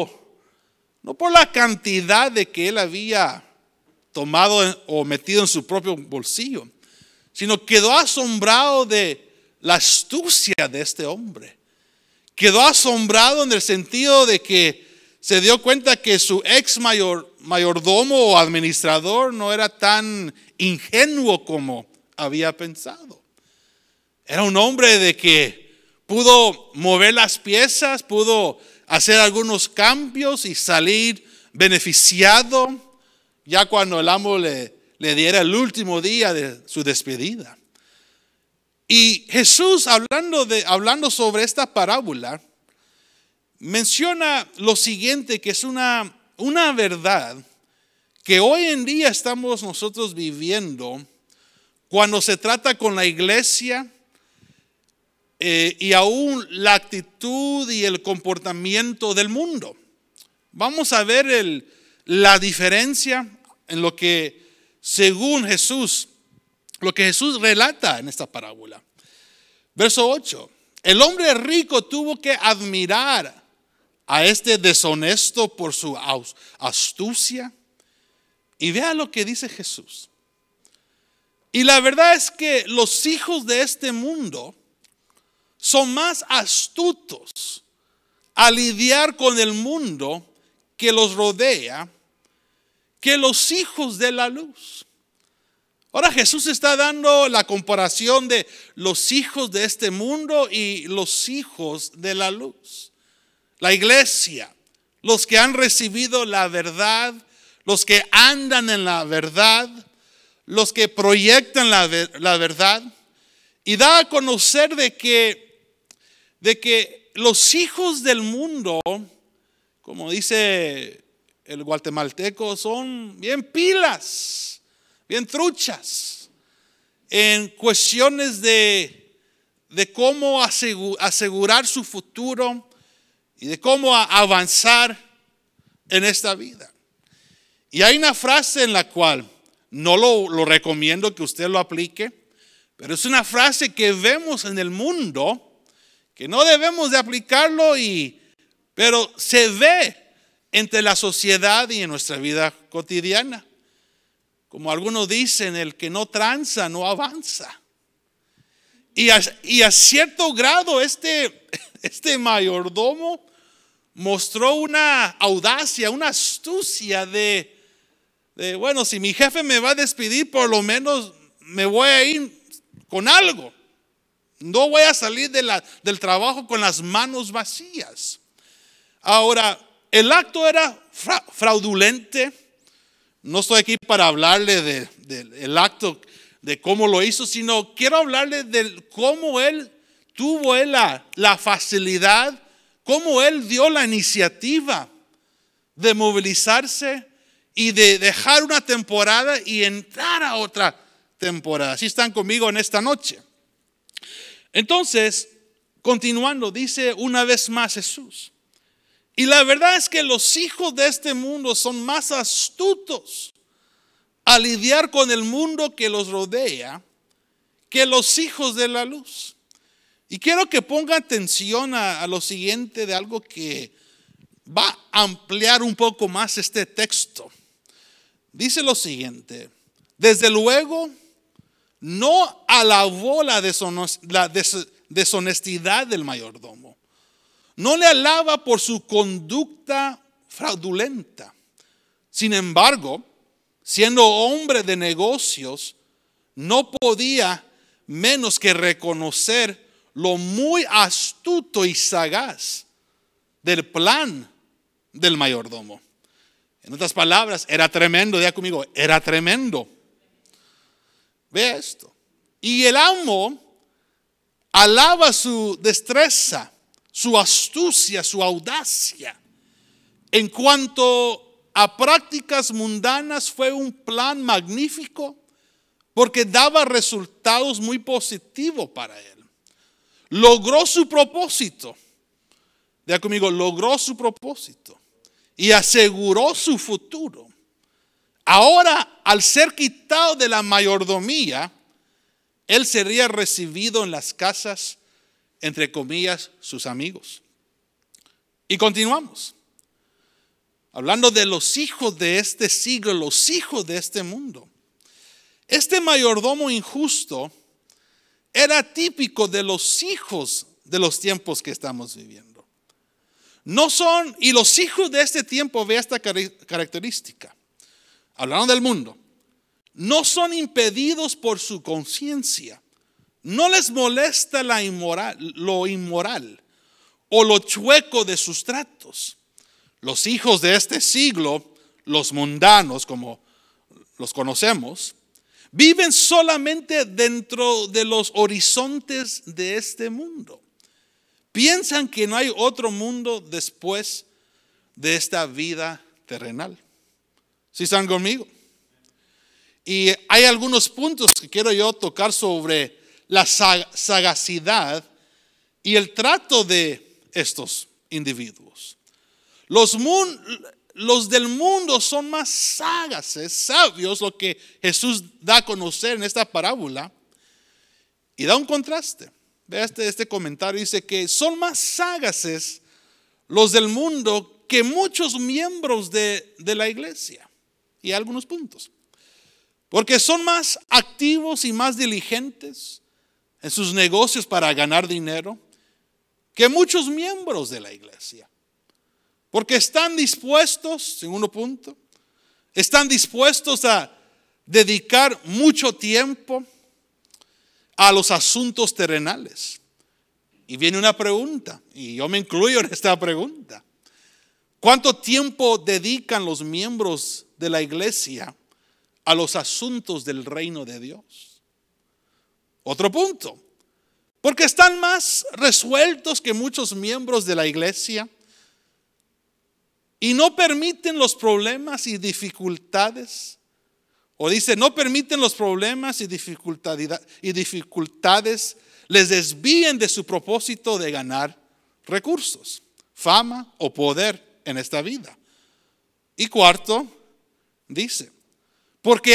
[SPEAKER 3] la cantidad de que él había tomado o metido en su propio bolsillo, sino quedó asombrado de la astucia de este hombre. Quedó asombrado en el sentido de que se dio cuenta que su ex mayordomo o administrador no era tan ingenuo como había pensado. Era un hombre de que pudo mover las piezas, pudo hacer algunos cambios y salir beneficiado ya cuando el amo le diera el último día de su despedida. Y Jesús, hablando sobre esta parábola, menciona lo siguiente, que es una verdad que hoy en día estamos nosotros viviendo cuando se trata con la iglesia y aún la actitud y el comportamiento del mundo. Vamos a ver la diferencia en lo que, según Jesús, lo que Jesús relata en esta parábola. Verso 8. El hombre rico tuvo que admirar a este deshonesto por su astucia. Y vea lo que dice Jesús. Y la verdad es que los hijos de este mundo son más astutos a lidiar con el mundo que los rodea que los hijos de la luz. Ahora Jesús está dando la comparación de los hijos de este mundo y los hijos de la luz. La iglesia, los que han recibido la verdad, los que andan en la verdad, los que proyectan la verdad, y da a conocer de que los hijos del mundo, como dice el guatemalteco, son bien pilas, bien truchas en cuestiones de cómo asegurar su futuro y de cómo avanzar en esta vida. Y hay una frase en la cual no lo recomiendo que usted lo aplique, pero es una frase que vemos en el mundo que no debemos de aplicarlo, pero se ve entre la sociedad y en nuestra vida cotidiana. Como algunos dicen, el que no tranza no avanza. Y a cierto grado este mayordomo mostró una audacia, una astucia de bueno, si mi jefe me va a despedir, por lo menos me voy a ir con algo. No voy a salir del trabajo con las manos vacías. Ahora, el acto era fraudulento. No estoy aquí para hablarle del acto, de cómo lo hizo, sino quiero hablarle de cómo él tuvo la facilidad, cómo él dio la iniciativa de movilizarse y de dejar una temporada y entrar a otra temporada. ¿Sí están conmigo en esta noche? Entonces, continuando, dice una vez más Jesús. Y la verdad es que los hijos de este mundo son más astutos a lidiar con el mundo que los rodea que los hijos de la luz. Y quiero que ponga atención a lo siguiente de algo que va a ampliar un poco más este texto. Dice lo siguiente: desde luego no alabó la deshonestidad del mayordomo. No le alaba por su conducta fraudulenta. Sin embargo, siendo hombre de negocios, no podía menos que reconocer lo muy astuto y sagaz del plan del mayordomo. En otras palabras, era tremendo. Diga conmigo, era tremendo. Ve esto. Y el amo alaba su destreza, su astucia, su audacia. En cuanto a prácticas mundanas, fue un plan magnífico porque daba resultados muy positivos para él. Logró su propósito. Diga conmigo, logró su propósito y aseguró su futuro. Ahora, al ser quitado de la mayordomía, él sería recibido en las casas, entre comillas, sus amigos. Y continuamos. Hablando de los hijos de este siglo, los hijos de este mundo. Este mayordomo injusto era típico de los hijos de los tiempos que estamos viviendo. Y los hijos de este tiempo, ve esta característica. Hablando del mundo, no son impedidos por su conciencia. No les molesta lo inmoral o lo chueco de sus tratos. Los hijos de este siglo, los mundanos como los conocemos, viven solamente dentro de los horizontes de este mundo. Piensan que no hay otro mundo después de esta vida terrenal. ¿Sí están conmigo? Y hay algunos puntos que quiero yo tocar sobre la sagacidad y el trato de estos individuos. Los del mundo son más sagaces, sabios, lo que Jesús da a conocer en esta parábola, y da un contraste. Vea este comentario, dice que son más sagaces los del mundo que muchos miembros de la iglesia. Y algunos puntos. Porque son más activos y más diligentes en sus negocios para ganar dinero que muchos miembros de la iglesia. Porque están dispuestos, segundo punto, están dispuestos a dedicar mucho tiempo a los asuntos terrenales. Y viene una pregunta, y yo me incluyo en esta pregunta. ¿Cuánto tiempo dedican los miembros de la iglesia a los asuntos del reino de Dios? Otro punto. Porque están más resueltos que muchos miembros de la iglesia y no permiten los problemas y dificultades. O dice, no permiten los problemas y dificultades les desvíen de su propósito de ganar recursos, fama o poder en esta vida. Y cuarto, dice, porque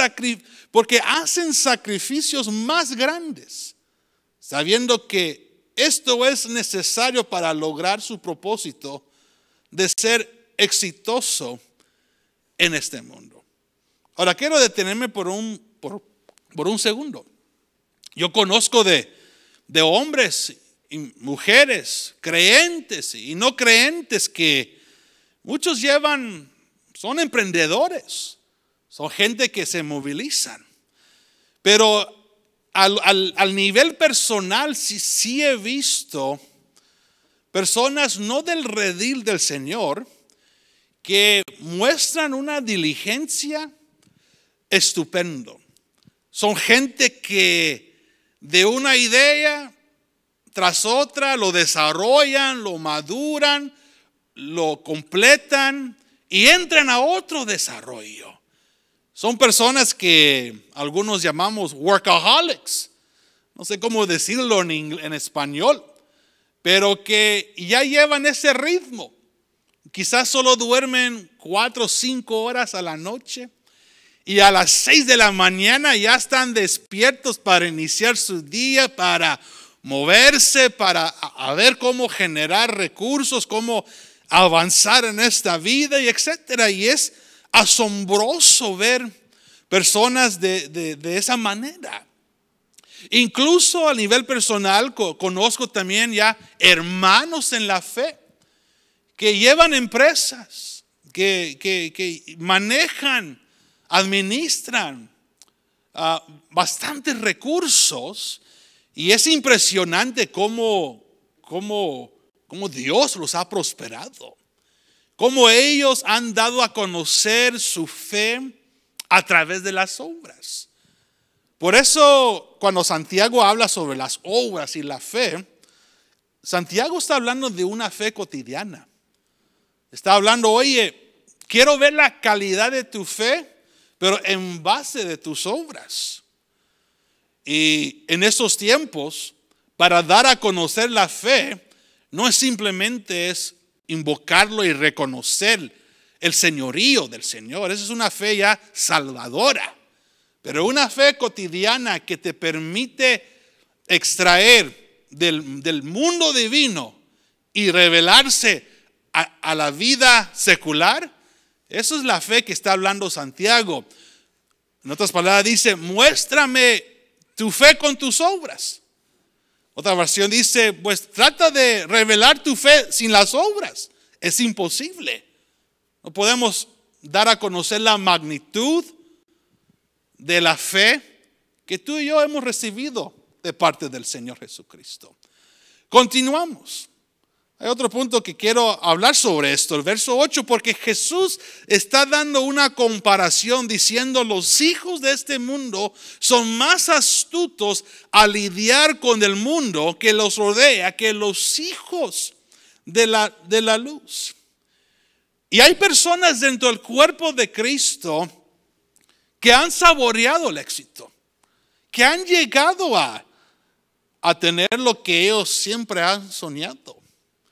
[SPEAKER 3] hacen sacrificios más grandes, sabiendo que esto es necesario para lograr su propósito de ser exitoso en este mundo. Ahora quiero detenerme por un segundo. Yo conozco de hombres y mujeres, creyentes y no creyentes, que muchos son emprendedores, son gente que se movilizan. Pero al nivel personal sí he visto personas no del redil del Señor que muestran una diligencia estupendo. Son gente que de una idea tras otra lo desarrollan, lo maduran, lo completan y entran a otro desarrollo. Son personas que algunos llamamos workaholics, no sé cómo decirlo en español, pero que ya llevan ese ritmo. Quizás solo duermen 4 o 5 horas a la noche y a las 6 de la mañana ya están despiertos para iniciar su día, para moverse, para ver cómo generar recursos, cómo avanzar en esta vida y etcétera. Y es asombroso ver personas de esa manera. Incluso a nivel personal conozco también ya hermanos en la fe que llevan empresas, que manejan, administran bastantes recursos, y es impresionante cómo Dios los ha prosperado, cómo ellos han dado a conocer su fe a través de las obras. Por eso cuando Santiago habla sobre las obras y la fe, Santiago está hablando de una fe cotidiana. Está hablando, oye, quiero ver la calidad de tu fe, pero en base de tus obras. Y en esos tiempos, para dar a conocer la fe, no es simplemente invocarlo y reconocer el señorío del Señor. Esa es una fe ya salvadora. Pero una fe cotidiana que te permite extraer del mundo divino y revelarse a la vida secular, eso es la fe que está hablando Santiago. En otras palabras dice, muéstrame tu fe con tus obras. Otra versión dice, pues trata de revelar tu fe sin las obras. Es imposible. No podemos dar a conocer la magnitud de la fe que tú y yo hemos recibido de parte del Señor Jesucristo. Continuamos. Hay otro punto que quiero hablar sobre esto, el verso 8, porque Jesús está dando una comparación diciendo, los hijos de este mundo son más astutos a lidiar con el mundo que los rodea que los hijos de la luz. Y hay personas dentro del cuerpo de Cristo que han saboreado el éxito, que han llegado a a tener lo que ellos siempre han soñado.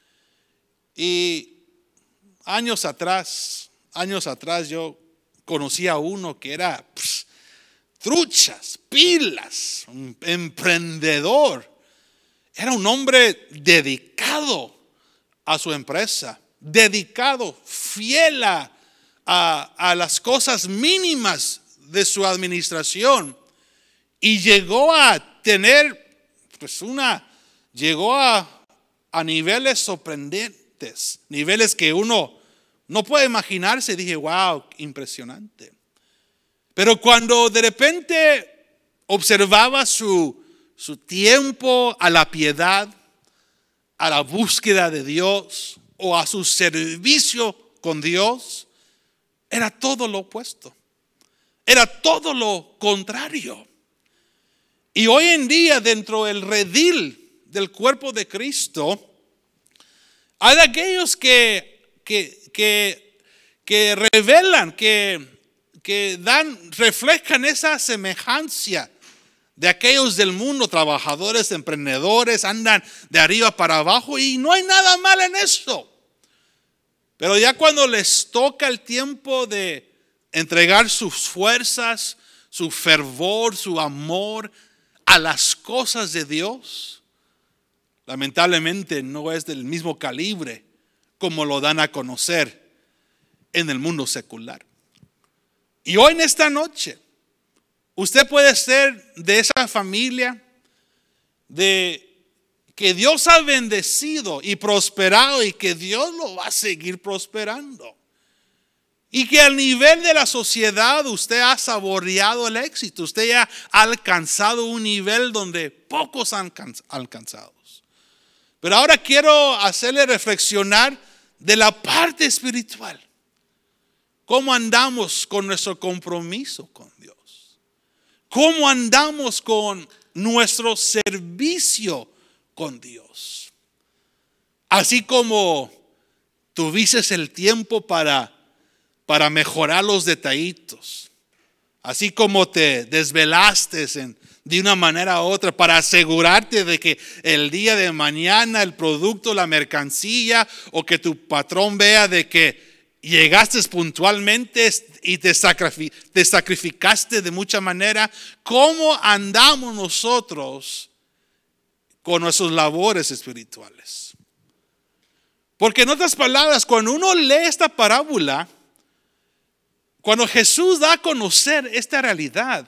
[SPEAKER 3] Y años atrás yo conocí a uno que era truchas, pilas, un emprendedor. Era un hombre dedicado a su empresa, dedicado, fiel a las cosas mínimas de su administración. Y llegó a tener, llegó a niveles sorprendentes, niveles que uno no puede imaginarse. Dije, wow, impresionante. Pero cuando de repente observaba su tiempo a la piedad, a la búsqueda de Dios o a su servicio con Dios, era todo lo opuesto. Era todo lo contrario. Y hoy en día, dentro del redil del cuerpo de Cristo, hay aquellos que revelan, reflejan esa semejanza de aquellos del mundo, trabajadores, emprendedores, andan de arriba para abajo y no hay nada mal en eso. Pero ya cuando les toca el tiempo de entregar sus fuerzas, su fervor, su amor a las cosas de Dios, lamentablemente no es del mismo calibre como lo dan a conocer en el mundo secular. Y hoy en esta noche, usted puede ser de esa familia de que Dios ha bendecido y prosperado y que Dios lo va a seguir prosperando. Y que al nivel de la sociedad usted ha saboreado el éxito. Usted ya ha alcanzado un nivel donde pocos han alcanzado. Pero ahora quiero hacerle reflexionar de la parte espiritual. ¿Cómo andamos con nuestro compromiso con Dios? ¿Cómo andamos con nuestro servicio con Dios? Así como tuviste el tiempo para mejorar los detallitos, así como te desvelaste de una manera u otra para asegurarte de que el día de mañana el producto, la mercancía, o que tu patrón vea de que llegaste puntualmente y te sacrificaste de mucha manera. ¿Cómo andamos nosotros con nuestras labores espirituales? Porque en otras palabras, cuando uno lee esta parábola, cuando Jesús da a conocer esta realidad,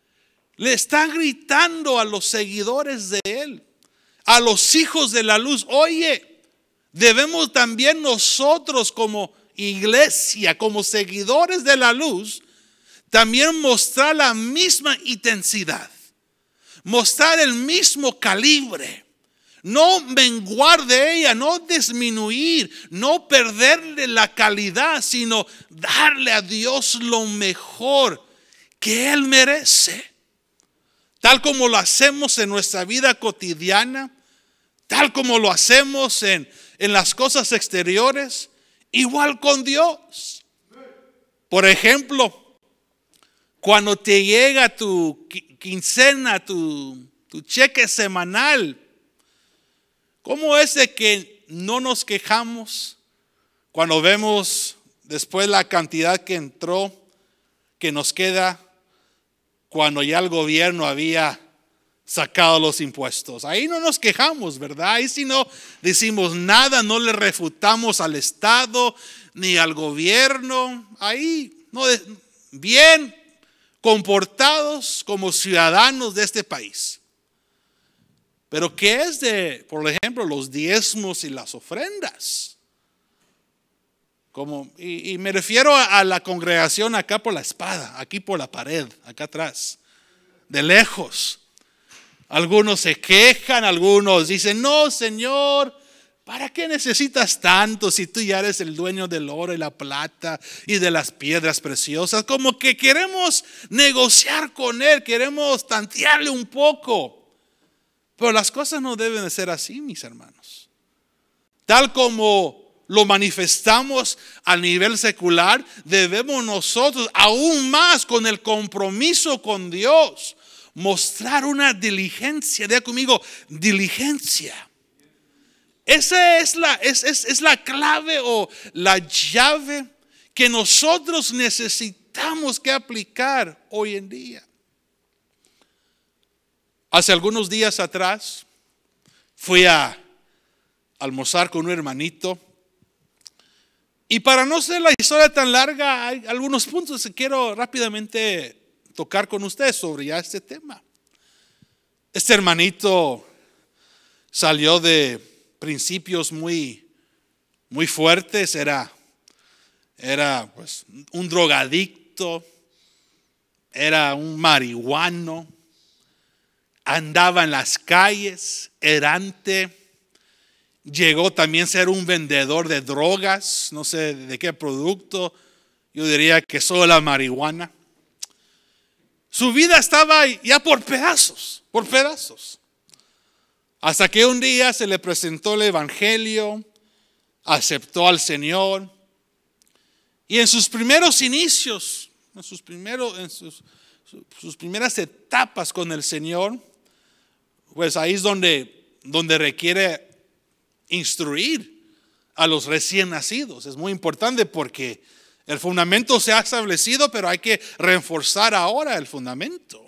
[SPEAKER 3] le está gritando a los seguidores de Él, a los hijos de la luz: oye, debemos también nosotros como iglesia, como seguidores de la luz, también mostrar la misma intensidad, mostrar el mismo calibre, no menguar de ella, no disminuir, no perderle la calidad, sino darle a Dios lo mejor que Él merece. Tal como lo hacemos en nuestra vida cotidiana, tal como lo hacemos en las cosas exteriores, igual con Dios. Por ejemplo, cuando te llega tu quincena, tu cheque semanal, ¿cómo es de que no nos quejamos cuando vemos después la cantidad que entró, que nos queda cuando ya el gobierno había sacado los impuestos? Ahí no nos quejamos, ¿verdad? Ahí si no decimos nada, no le refutamos al Estado ni al gobierno. Ahí no, bien comportados como ciudadanos de este país. Pero ¿qué es de, por ejemplo, los diezmos y las ofrendas? Y me refiero a la congregación acá por la espada, aquí por la pared, acá atrás, de lejos. Algunos se quejan, algunos dicen: no, Señor, ¿para qué necesitas tanto si tú ya eres el dueño del oro y la plata y de las piedras preciosas? Como que queremos negociar con Él, queremos tantearle un poco. Pero las cosas no deben de ser así, mis hermanos. Tal como lo manifestamos a nivel secular, debemos nosotros aún más, con el compromiso con Dios, mostrar una diligencia. Diga conmigo, diligencia. Esa es la clave o la llave que nosotros necesitamos que aplicar hoy en día. Hace algunos días atrás fui a almorzar con un hermanito. Y para no ser la historia tan larga, hay algunos puntos que quiero rápidamente tocar con ustedes sobre ya este tema. Este hermanito salió de principios muy fuertes. Era pues un drogadicto, era un marihuano, andaba en las calles, errante. Llegó también a ser un vendedor de drogas, no sé de qué producto, yo diría que solo la marihuana. Su vida estaba ya por pedazos. Hasta que un día se le presentó el evangelio, aceptó al Señor. Y en sus primeros inicios, sus primeras etapas con el Señor, pues ahí es donde requiere instruir a los recién nacidos. Es muy importante porque el fundamento se ha establecido, pero hay que reforzar ahora el fundamento.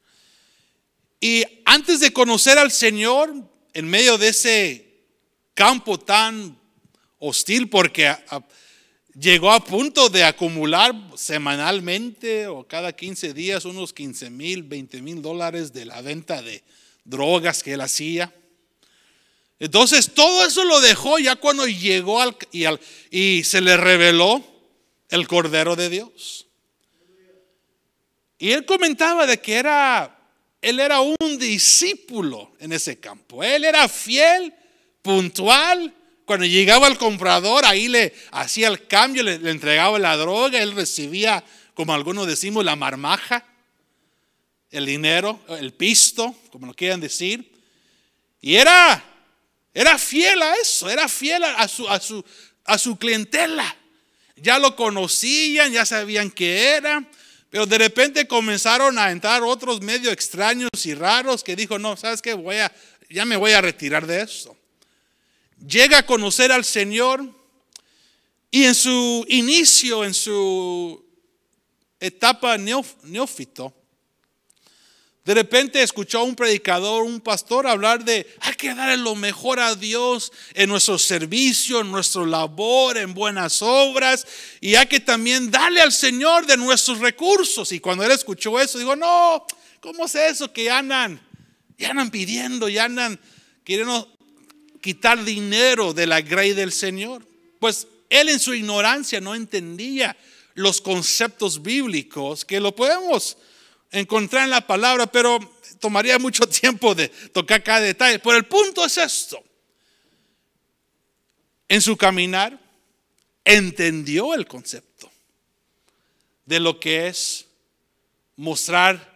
[SPEAKER 3] Y antes de conocer al Señor, en medio de ese campo tan hostil, porque llegó a punto de acumular semanalmente o cada 15 días unos $15,000, $20,000 de la venta de drogas que él hacía. Entonces todo eso lo dejó ya cuando llegó y se le reveló el Cordero de Dios. Y él comentaba de que él era un discípulo en ese campo. Él era fiel, puntual. Cuando llegaba el comprador, ahí le hacía el cambio, le entregaba la droga. Él recibía, como algunos decimos, la marmaja, el dinero, el pisto, como lo quieran decir. Y era fiel a eso, era fiel a su clientela. Ya lo conocían, ya sabían qué era. Pero de repente comenzaron a entrar otros medio extraños y raros que dijo, no, ¿sabes qué? Ya me voy a retirar de esto. Llega a conocer al Señor y en su inicio, en su etapa neófito, de repente escuchó a un predicador, un pastor hablar de hay que darle lo mejor a Dios en nuestro servicio, en nuestra labor, en buenas obras, y hay que también darle al Señor de nuestros recursos. Y cuando él escuchó eso, dijo, no, ¿cómo es eso que ya andan pidiendo, ya andan queriendo quitar dinero de la grey del Señor? Pues él en su ignorancia no entendía los conceptos bíblicos que lo podemos encontrar en la palabra, pero tomaría mucho tiempo de tocar cada detalle. Pero el punto es esto: en su caminar entendió el concepto de lo que es mostrar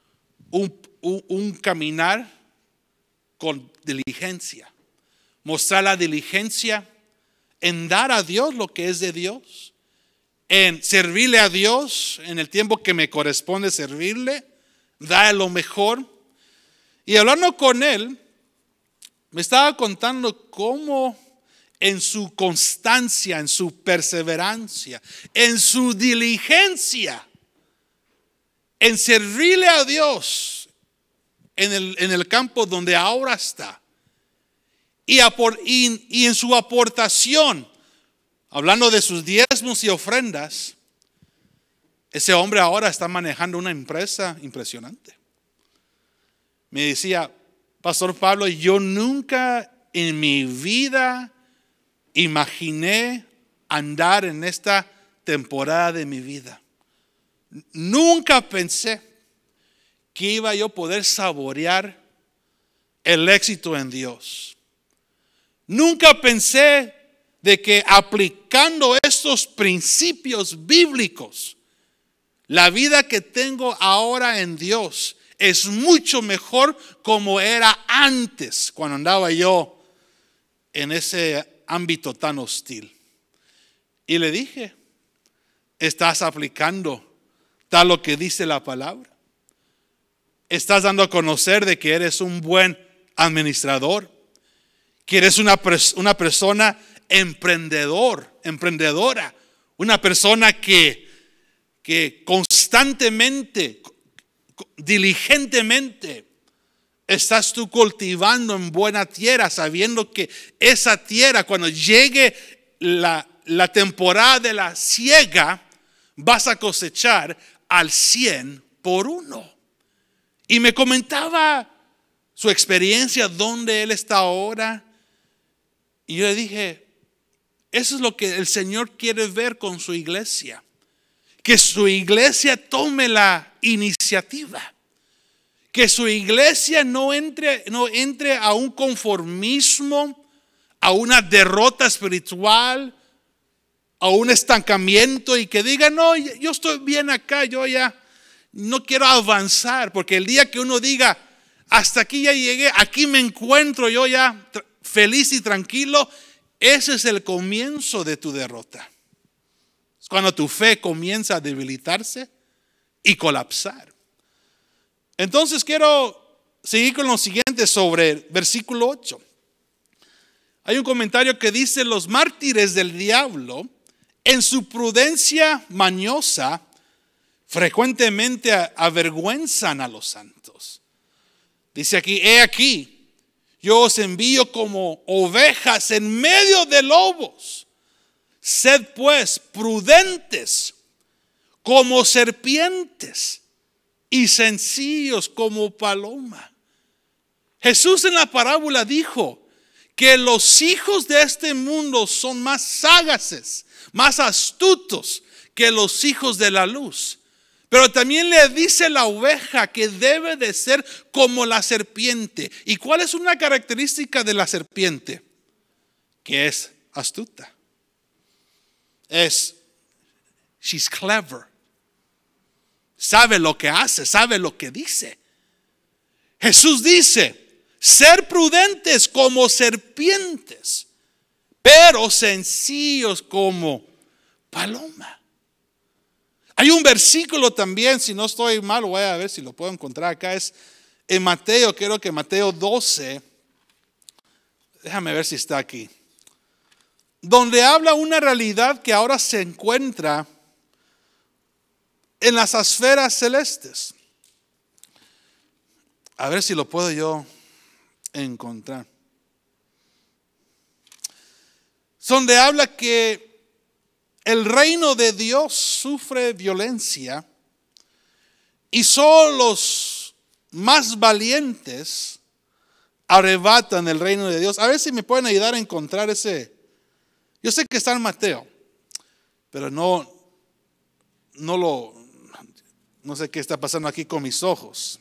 [SPEAKER 3] un caminar con diligencia, mostrar la diligencia en dar a Dios lo que es de Dios, en servirle a Dios en el tiempo que me corresponde servirle, dar lo mejor. Y hablando con él, me estaba contando cómo en su constancia, en su perseverancia, en su diligencia, en servirle a Dios en el campo donde ahora está, y en su aportación, hablando de sus diezmos y ofrendas, ese hombre ahora está manejando una empresa impresionante. Me decía, Pastor Pablo, yo nunca en mi vida imaginé andar en esta temporada de mi vida. Nunca pensé que iba yo a poder saborear el éxito en Dios. Nunca pensé de que aplicando estos principios bíblicos, la vida que tengo ahora en Dios es mucho mejor como era antes, cuando andaba yo en ese ámbito tan hostil. Y le dije, ¿estás aplicando tal lo que dice la palabra? Estás dando a conocer de que eres un buen administrador, que eres una persona emprendedora, una persona que constantemente, diligentemente, estás tú cultivando en buena tierra, sabiendo que esa tierra, cuando llegue la temporada de la siega, vas a cosechar al 100 por 1. Y me comentaba su experiencia, donde él está ahora. Y yo le dije, eso es lo que el Señor quiere ver con su iglesia. Que su iglesia tome la iniciativa. Que su iglesia no entre a un conformismo, a una derrota espiritual, a un estancamiento, y que diga, no, yo estoy bien acá, yo ya no quiero avanzar. Porque el día que uno diga, hasta aquí ya llegué, aquí me encuentro yo ya feliz y tranquilo, ese es el comienzo de tu derrota. Es cuando tu fe comienza a debilitarse y colapsar. Entonces quiero seguir con lo siguiente sobre el versículo 8. Hay un comentario que dice: los mártires del diablo, en su prudencia mañosa, frecuentemente avergüenzan a los santos. Dice aquí: he aquí, yo os envío como ovejas en medio de lobos. Sed pues prudentes como serpientes y sencillos como paloma. Jesús en la parábola dijo que los hijos de este mundo son más sagaces, más astutos que los hijos de la luz. Pero también le dice la oveja que debe de ser como la serpiente. ¿Y cuál es una característica de la serpiente? Que es astuta. She's clever. Sabe lo que hace, sabe lo que dice. Jesús dice: ser prudentes como serpientes, pero sencillos como paloma. Hay un versículo también, si no estoy mal, voy a ver si lo puedo encontrar acá. Es en Mateo, creo que Mateo 12. Déjame ver si está aquí. Donde habla una realidad que ahora se encuentra en las esferas celestes. A ver si lo puedo yo encontrar. Donde habla que el reino de Dios sufre violencia y solo los más valientes arrebatan el reino de Dios. A ver si me pueden ayudar a encontrar ese. Yo sé que está en Mateo, pero no sé qué está pasando aquí con mis ojos.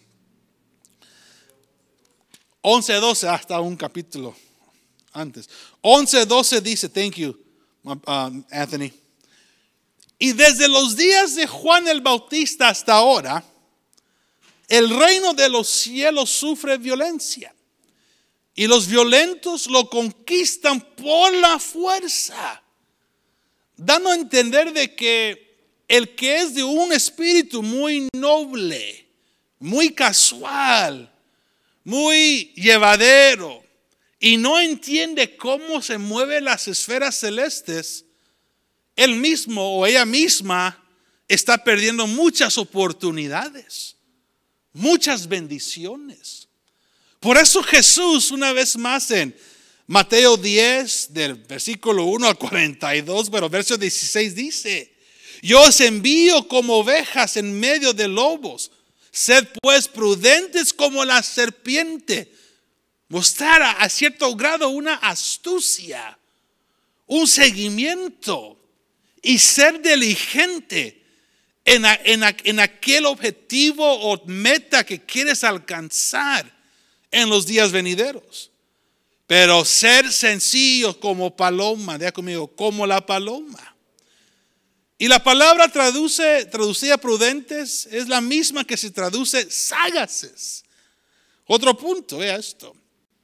[SPEAKER 3] 11:12, hasta un capítulo antes. 11:12 dice, thank you, Anthony. Y desde los días de Juan el Bautista hasta ahora, el reino de los cielos sufre violencia. Y los violentos lo conquistan por la fuerza. Dando a entender de que el que es de un espíritu muy noble, muy casual, muy llevadero, y no entiende cómo se mueven las esferas celestes, él mismo o ella misma está perdiendo muchas oportunidades, muchas bendiciones. Por eso Jesús, una vez más en Mateo 10, del versículo 1 al 42, pero verso 16 dice: yo os envío como ovejas en medio de lobos. Sed pues prudentes como la serpiente. Mostrar a cierto grado una astucia, un seguimiento, y ser diligente en aquel objetivo o meta que quieres alcanzar en los días venideros. Pero ser sencillo como paloma, diga conmigo, como la paloma. Y la palabra traducida prudentes es la misma que se traduce sagaces. Otro punto, vea esto.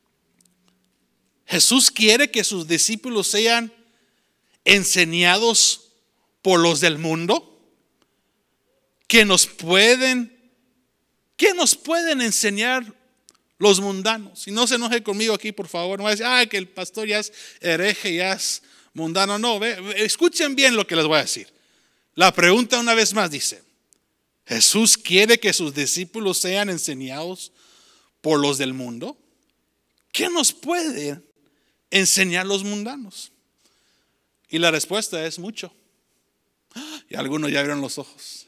[SPEAKER 3] Jesús quiere que sus discípulos sean enseñados por los del mundo, que ¿Qué nos pueden enseñar los mundanos? Y no se enoje conmigo aquí, por favor. No va a decir, que el pastor ya es hereje, ya es mundano. No, escuchen bien lo que les voy a decir. La pregunta una vez más dice, ¿Jesús quiere que sus discípulos sean enseñados por los del mundo? ¿Qué nos pueden enseñar los mundanos? Y la respuesta es mucho. Y algunos ya abrieron los ojos.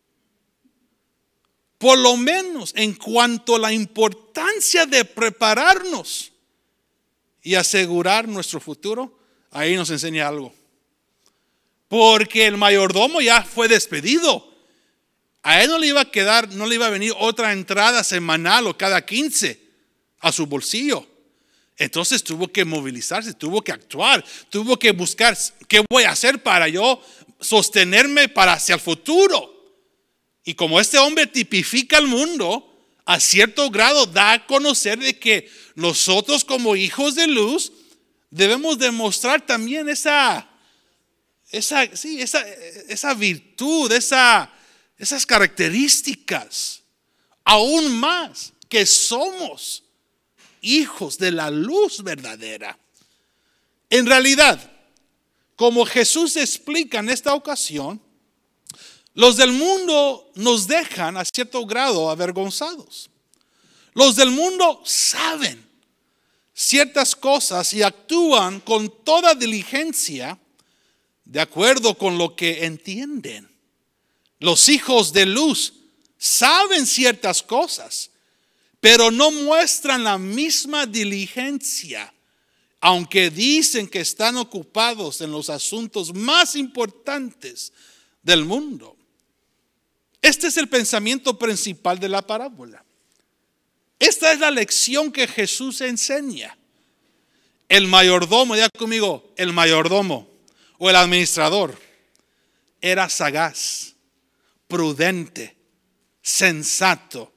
[SPEAKER 3] Por lo menos en cuanto a la importancia de prepararnos y asegurar nuestro futuro, ahí nos enseña algo. Porque el mayordomo ya fue despedido. A él no le iba a quedar, no le iba a venir otra entrada semanal o cada 15 a su bolsillo. Entonces tuvo que movilizarse, tuvo que actuar, tuvo que buscar qué voy a hacer para yo sostenerme para hacia el futuro. Y como este hombre tipifica al mundo, a cierto grado da a conocer de que nosotros como hijos de luz debemos demostrar también esa virtud, esas características, aún más que somos hijos de la luz verdadera. En realidad, como Jesús explica en esta ocasión, los del mundo nos dejan a cierto grado avergonzados. Los del mundo saben ciertas cosas y actúan con toda diligencia de acuerdo con lo que entienden. Los hijos de luz saben ciertas cosas, pero no muestran la misma diligencia, aunque dicen que están ocupados en los asuntos más importantes del mundo. Este es el pensamiento principal de la parábola. Esta es la lección que Jesús enseña. El mayordomo, ya conmigo, el mayordomo o el administrador era sagaz, prudente, sensato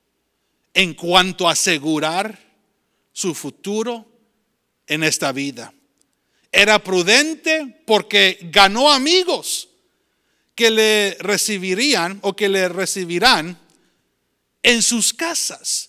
[SPEAKER 3] en cuanto a asegurar su futuro en esta vida. Era prudente porque ganó amigos que le recibirían o que le recibirán en sus casas.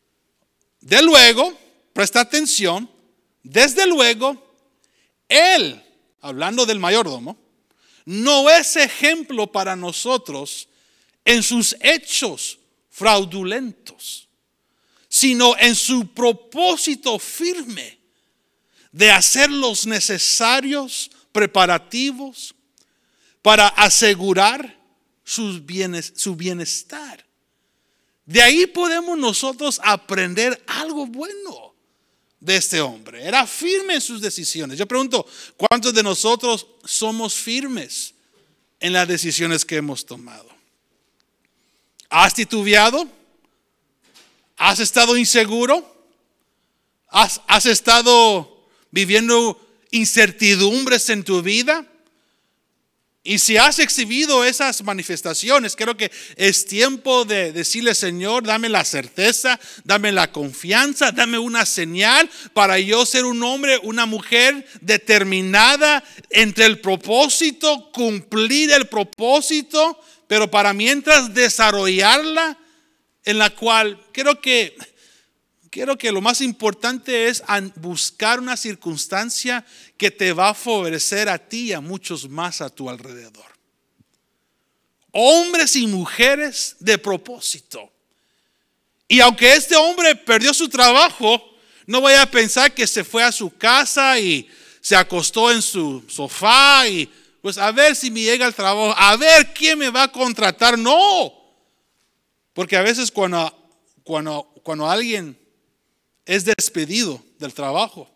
[SPEAKER 3] De luego, presta atención, desde luego, él, hablando del mayordomo, no es ejemplo para nosotros en sus hechos fraudulentos, sino en su propósito firme de hacer los necesarios preparativos para asegurar su bienestar. De ahí podemos nosotros aprender algo bueno de este hombre. Era firme en sus decisiones. Yo pregunto, ¿cuántos de nosotros somos firmes en las decisiones que hemos tomado? ¿Has titubeado? ¿Has estado inseguro? ¿Has estado viviendo incertidumbres en tu vida? Y si has exhibido esas manifestaciones, creo que es tiempo de decirle, Señor, dame la certeza, dame la confianza, dame una señal para yo ser un hombre, una mujer determinada entre el propósito, cumplir el propósito, pero para mientras desarrollarla, en la cual creo que lo más importante es buscar una circunstancia que te va a favorecer a ti y a muchos más a tu alrededor. Hombres y mujeres de propósito. Y aunque este hombre perdió su trabajo, no vaya a pensar que se fue a su casa y se acostó en su sofá y pues a ver si me llega el trabajo, a ver quién me va a contratar. No, porque a veces cuando alguien es despedido del trabajo,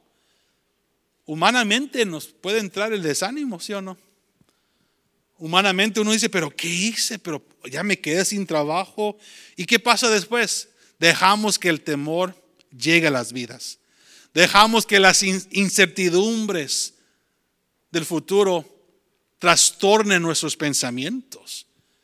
[SPEAKER 3] humanamente nos puede entrar el desánimo, ¿sí o no? Humanamente uno dice, pero ¿qué hice? Pero ya me quedé sin trabajo. ¿Y qué pasa después? Dejamos que el temor llegue a las vidas. Dejamos que las incertidumbres del futuro trastornen nuestros pensamientos.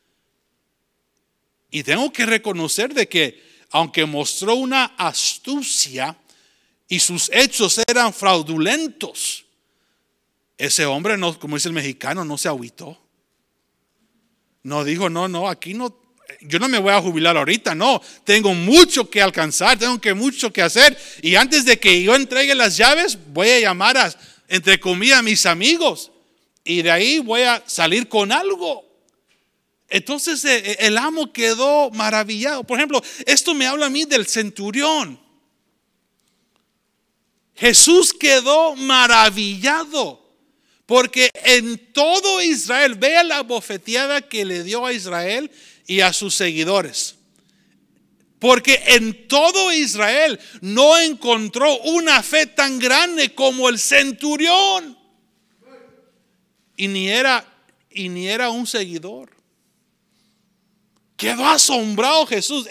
[SPEAKER 3] Y tengo que reconocer de que aunque mostró una astucia y sus hechos eran fraudulentos, ese hombre, no, como dice el mexicano, no se agüitó. No dijo, no, aquí no yo no me voy a jubilar ahorita, no. Tengo mucho que alcanzar, mucho que hacer. Y antes de que yo entregue las llaves, voy a llamar entre comillas, a mis amigos. Y de ahí voy a salir con algo. Entonces el amo quedó maravillado. Por ejemplo, esto me habla a mí del centurión. Jesús quedó maravillado. Porque en todo Israel, vea la bofeteada que le dio a Israel y a sus seguidores. Porque en todo Israel no encontró una fe tan grande como el centurión. Y ni era un seguidor. Quedó asombrado Jesús.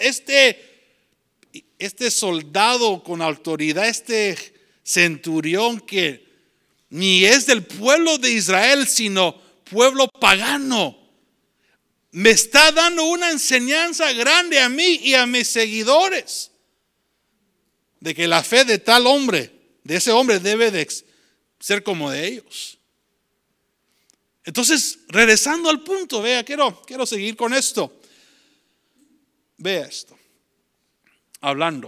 [SPEAKER 3] Este soldado con autoridad, este centurión que ni es del pueblo de Israel, sino pueblo pagano, me está dando una enseñanza grande a mí y a mis seguidores de que la fe de tal hombre, de ese hombre, debe de ser como de ellos. Entonces, regresando al punto, vea, quiero seguir con esto. Vea esto. Hablando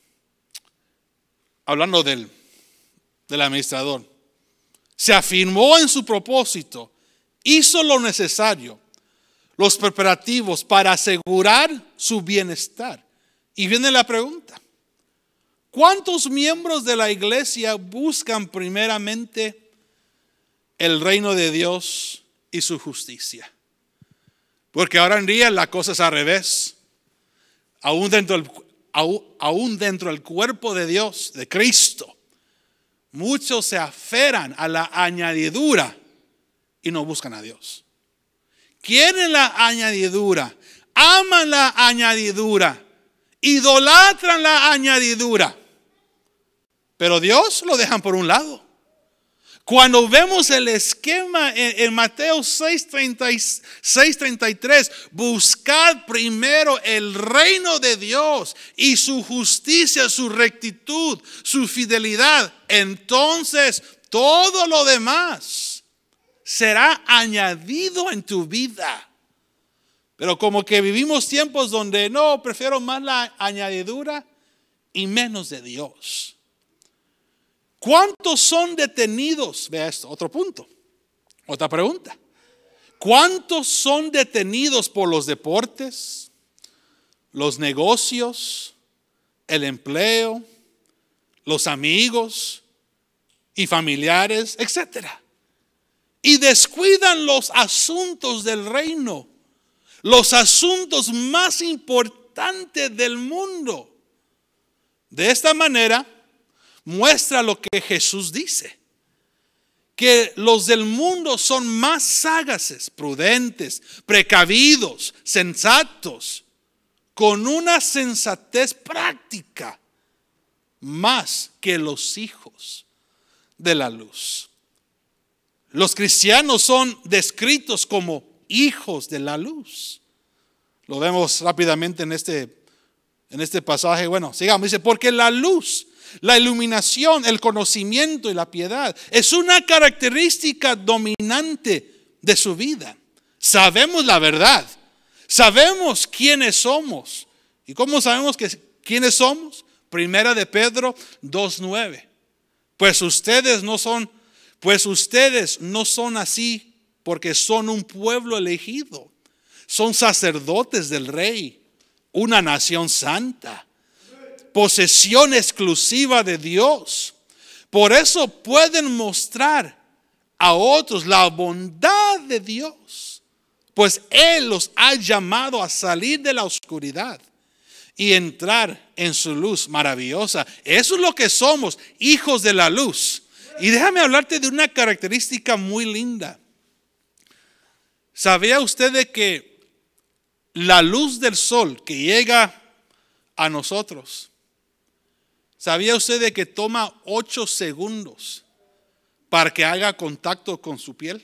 [SPEAKER 3] del administrador. Se afirmó en su propósito, hizo lo necesario, los preparativos para asegurar su bienestar. Y viene la pregunta: ¿cuántos miembros de la iglesia buscan primeramente el reino de Dios y su justicia? Porque ahora en día la cosa es al revés. Aún dentro del cuerpo de Dios, de Cristo, muchos se aferran a la añadidura y no buscan a Dios. Quieren la añadidura, aman la añadidura, idolatran la añadidura, pero Dios lo dejan por un lado. Cuando vemos el esquema en Mateo 6:33, buscad primero el reino de Dios y su justicia, su rectitud, su fidelidad. Entonces todo lo demás será añadido en tu vida. Pero como que vivimos tiempos donde no, prefiero más la añadidura y menos de Dios. ¿Cuántos son detenidos? Vea esto, otro punto, otra pregunta. ¿Cuántos son detenidos por los deportes, los negocios, el empleo, los amigos y familiares, etcétera? Y descuidan los asuntos del reino, los asuntos más importantes del mundo. De esta manera muestra lo que Jesús dice, que los del mundo son más sagaces, prudentes, precavidos, sensatos, con una sensatez práctica, más que los hijos de la luz. Los cristianos son descritos como hijos de la luz. Lo vemos rápidamente en este pasaje. Bueno, sigamos. Dice, porque la luz, la iluminación, el conocimiento y la piedad es una característica dominante de su vida. Sabemos la verdad. Sabemos quiénes somos. ¿Y cómo sabemos quiénes somos? Primera de Pedro 2:9. Pues ustedes no son así porque son un pueblo elegido. Son sacerdotes del Rey, una nación santa, posesión exclusiva de Dios. Por eso pueden mostrar a otros la bondad de Dios, pues Él los ha llamado a salir de la oscuridad y entrar en su luz maravillosa. Eso es lo que somos, hijos de la luz. Y déjame hablarte de una característica muy linda. ¿Sabía usted de que la luz del sol que llega a nosotros, sabía usted de que toma 8 segundos para que haga contacto con su piel?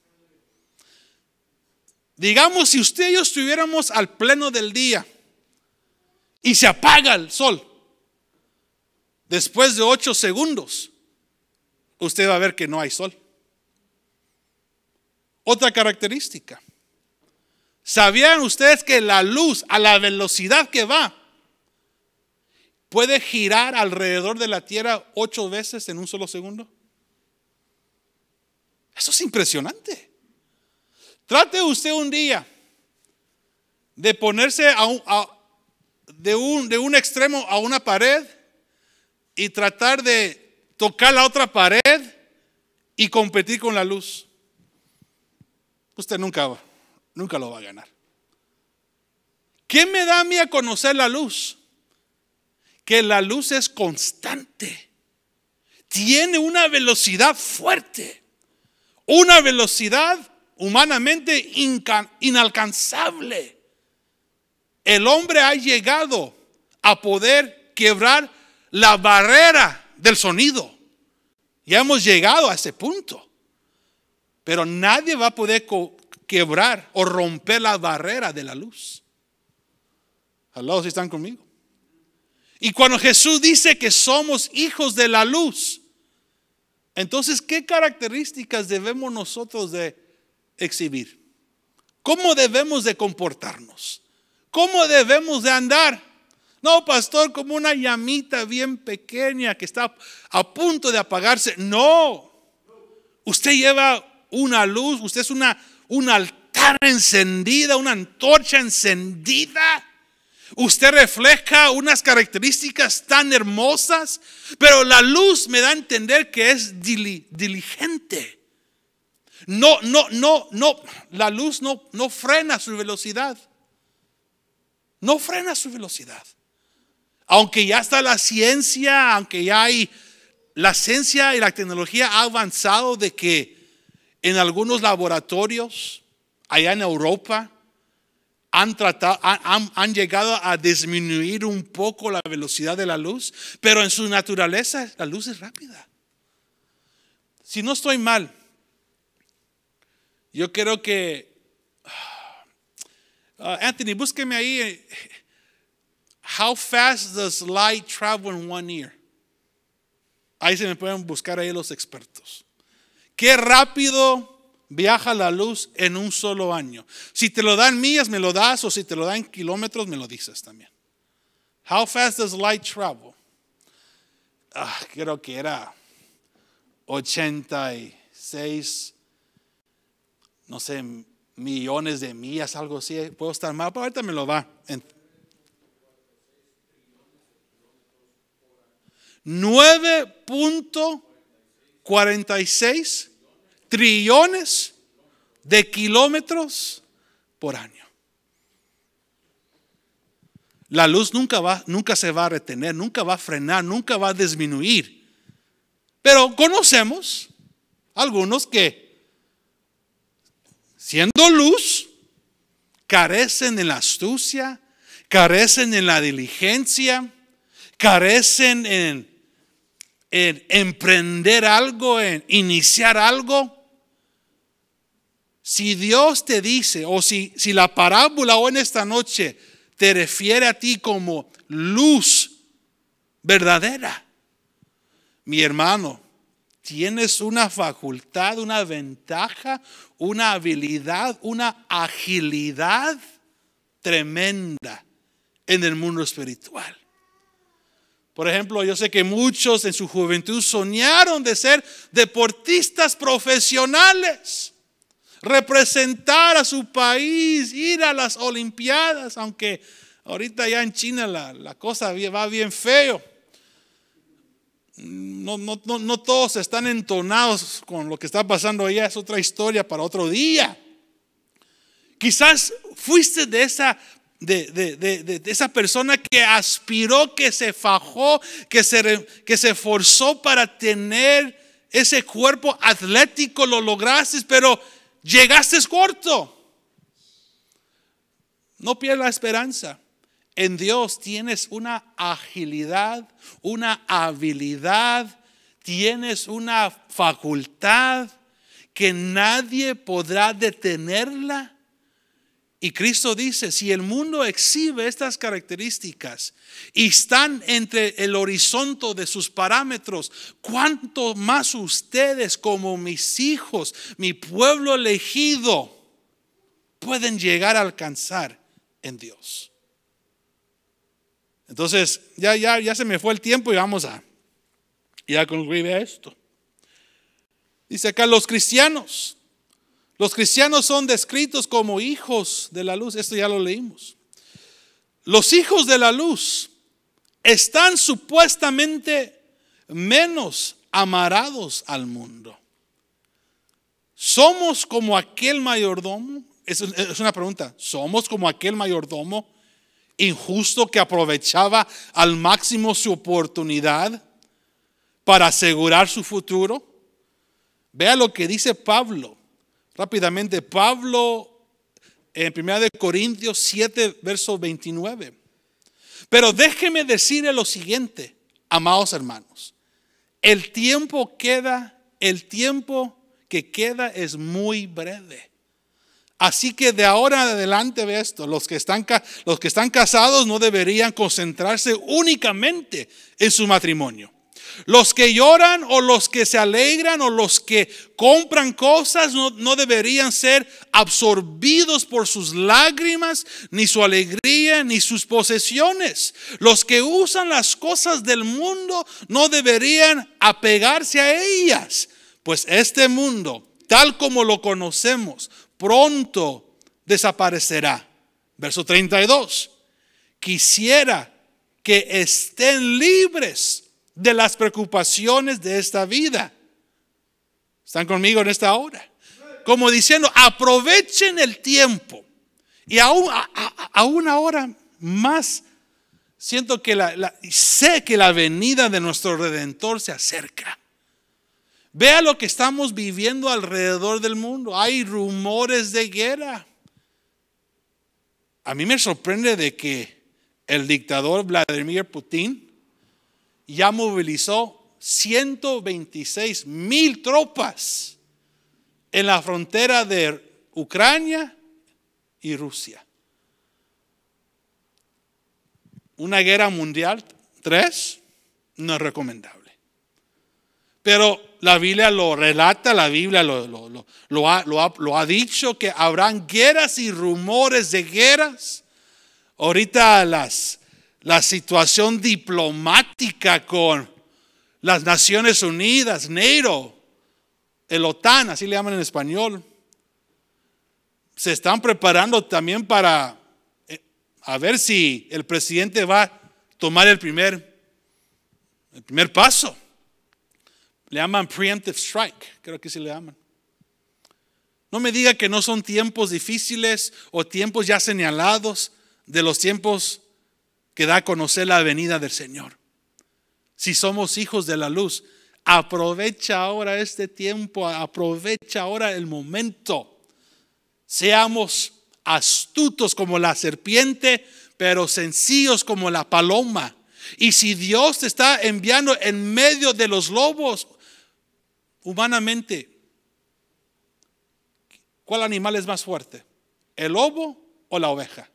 [SPEAKER 3] Digamos, si usted y yo estuviéramos al pleno del día y se apaga el sol, después de 8 segundos, usted va a ver que no hay sol. Otra característica. ¿Sabían ustedes que la luz, a la velocidad que va, puede girar alrededor de la Tierra 8 veces en un solo segundo? Eso es impresionante. Trate usted un día de ponerse de un extremo a una pared y tratar de tocar la otra pared y competir con la luz. Usted nunca lo va a ganar. ¿Qué me da a mí a conocer la luz? Que la luz es constante. Tiene una velocidad fuerte. Una velocidad humanamente inalcanzable. El hombre ha llegado a poder quebrar la barrera del sonido. Ya hemos llegado a ese punto. Pero nadie va a poder quebrar o romper la barrera de la luz. ¿Aló, si están conmigo? Y cuando Jesús dice que somos hijos de la luz, entonces, ¿qué características debemos nosotros de exhibir? ¿Cómo debemos de comportarnos? ¿Cómo debemos de andar? No, pastor, como una llamita bien pequeña que está a punto de apagarse. No, usted lleva una luz, usted es un altar encendida, una antorcha encendida. Usted refleja unas características tan hermosas, pero la luz me da a entender que es diligente. No, la luz no frena su velocidad. No frena su velocidad. Aunque ya está la ciencia, aunque ya hay la ciencia y la tecnología ha avanzado de que en algunos laboratorios allá en Europa han llegado a disminuir un poco la velocidad de la luz, pero en su naturaleza la luz es rápida. Si no estoy mal, yo creo que Anthony, búsqueme ahí. How fast does light travel in 1 year? Ahí se me pueden buscar ahí los expertos. Qué rápido viaja la luz en un solo año. Si te lo dan millas, me lo das, o si te lo dan kilómetros, me lo dices también. How fast does light travel? Creo que era 86, no sé, millones de millas, algo así. Puedo estar mal, pero ahorita me lo va. 9.46 trillones de kilómetros por año. La luz nunca se va a retener, nunca va a frenar, nunca va a disminuir. Pero conocemos algunos que, siendo luz, carecen de la astucia, carecen en la diligencia, carecen en emprender algo, en iniciar algo. Si Dios te dice, o si la parábola hoy en esta noche te refiere a ti como luz verdadera, mi hermano, tienes una facultad, una ventaja, una habilidad, una agilidad tremenda en el mundo espiritual. Por ejemplo, yo sé que muchos en su juventud soñaron de ser deportistas profesionales, representar a su país, ir a las Olimpiadas, aunque ahorita ya en China la cosa va bien feo. No todos están entonados con lo que está pasando allá, es otra historia para otro día. Quizás fuiste de esa persona que aspiró, que se fajó, que se esforzó para tener ese cuerpo atlético, lo lograste, pero llegaste corto. No pierdas la esperanza. En Dios tienes una agilidad, una habilidad, tienes una facultad que nadie podrá detenerla. Y Cristo dice, si el mundo exhibe estas características y están entre el horizonte de sus parámetros, ¿cuánto más ustedes como mis hijos, mi pueblo elegido, pueden llegar a alcanzar en Dios. Entonces, ya se me fue el tiempo y vamos a concluir esto. Dice acá, los cristianos son descritos como hijos de la luz. Esto ya lo leímos. Los hijos de la luz están supuestamente menos amarrados al mundo. ¿Somos como aquel mayordomo? Es una pregunta. ¿Somos como aquel mayordomo injusto que aprovechaba al máximo su oportunidad para asegurar su futuro? Vea lo que dice Pablo. Rápidamente, Pablo en 1 Corintios 7, verso 29. Pero déjeme decirle lo siguiente, amados hermanos. El tiempo que queda es muy breve. Así que de ahora en adelante, ve esto, los que están casados no deberían concentrarse únicamente en su matrimonio. Los que lloran o los que se alegran o los que compran cosas no deberían ser absorbidos por sus lágrimas, ni su alegría, ni sus posesiones. Los que usan las cosas del mundo no deberían apegarse a ellas, pues este mundo, tal como lo conocemos, pronto desaparecerá. Verso 32. Quisiera que estén libres de las preocupaciones de esta vida. ¿Están conmigo en esta hora? Como diciendo, aprovechen el tiempo. Y aún ahora más siento que sé que la venida de nuestro Redentor se acerca. Vea lo que estamos viviendo alrededor del mundo. Hay rumores de guerra. A mí me sorprende de que el dictador Vladimir Putin ya movilizó 126,000 tropas en la frontera de Ucrania y Rusia. Una guerra mundial 3 no es recomendable. Pero la Biblia lo relata, la Biblia lo ha dicho, que habrán guerras y rumores de guerras. Ahorita la situación diplomática con las Naciones Unidas, NATO, el OTAN, así le llaman en español, se están preparando también para a ver si el presidente va a tomar el primer paso. Le llaman preemptive strike, creo que sí le llaman. No me diga que no son tiempos difíciles o tiempos ya señalados de los tiempos que da a conocer la venida del Señor. Si somos hijos de la luz, aprovecha ahora este tiempo, aprovecha ahora el momento. Seamos astutos como la serpiente, pero sencillos como la paloma. Y si Dios te está enviando en medio de los lobos, humanamente, ¿cuál animal es más fuerte? ¿El lobo o la oveja?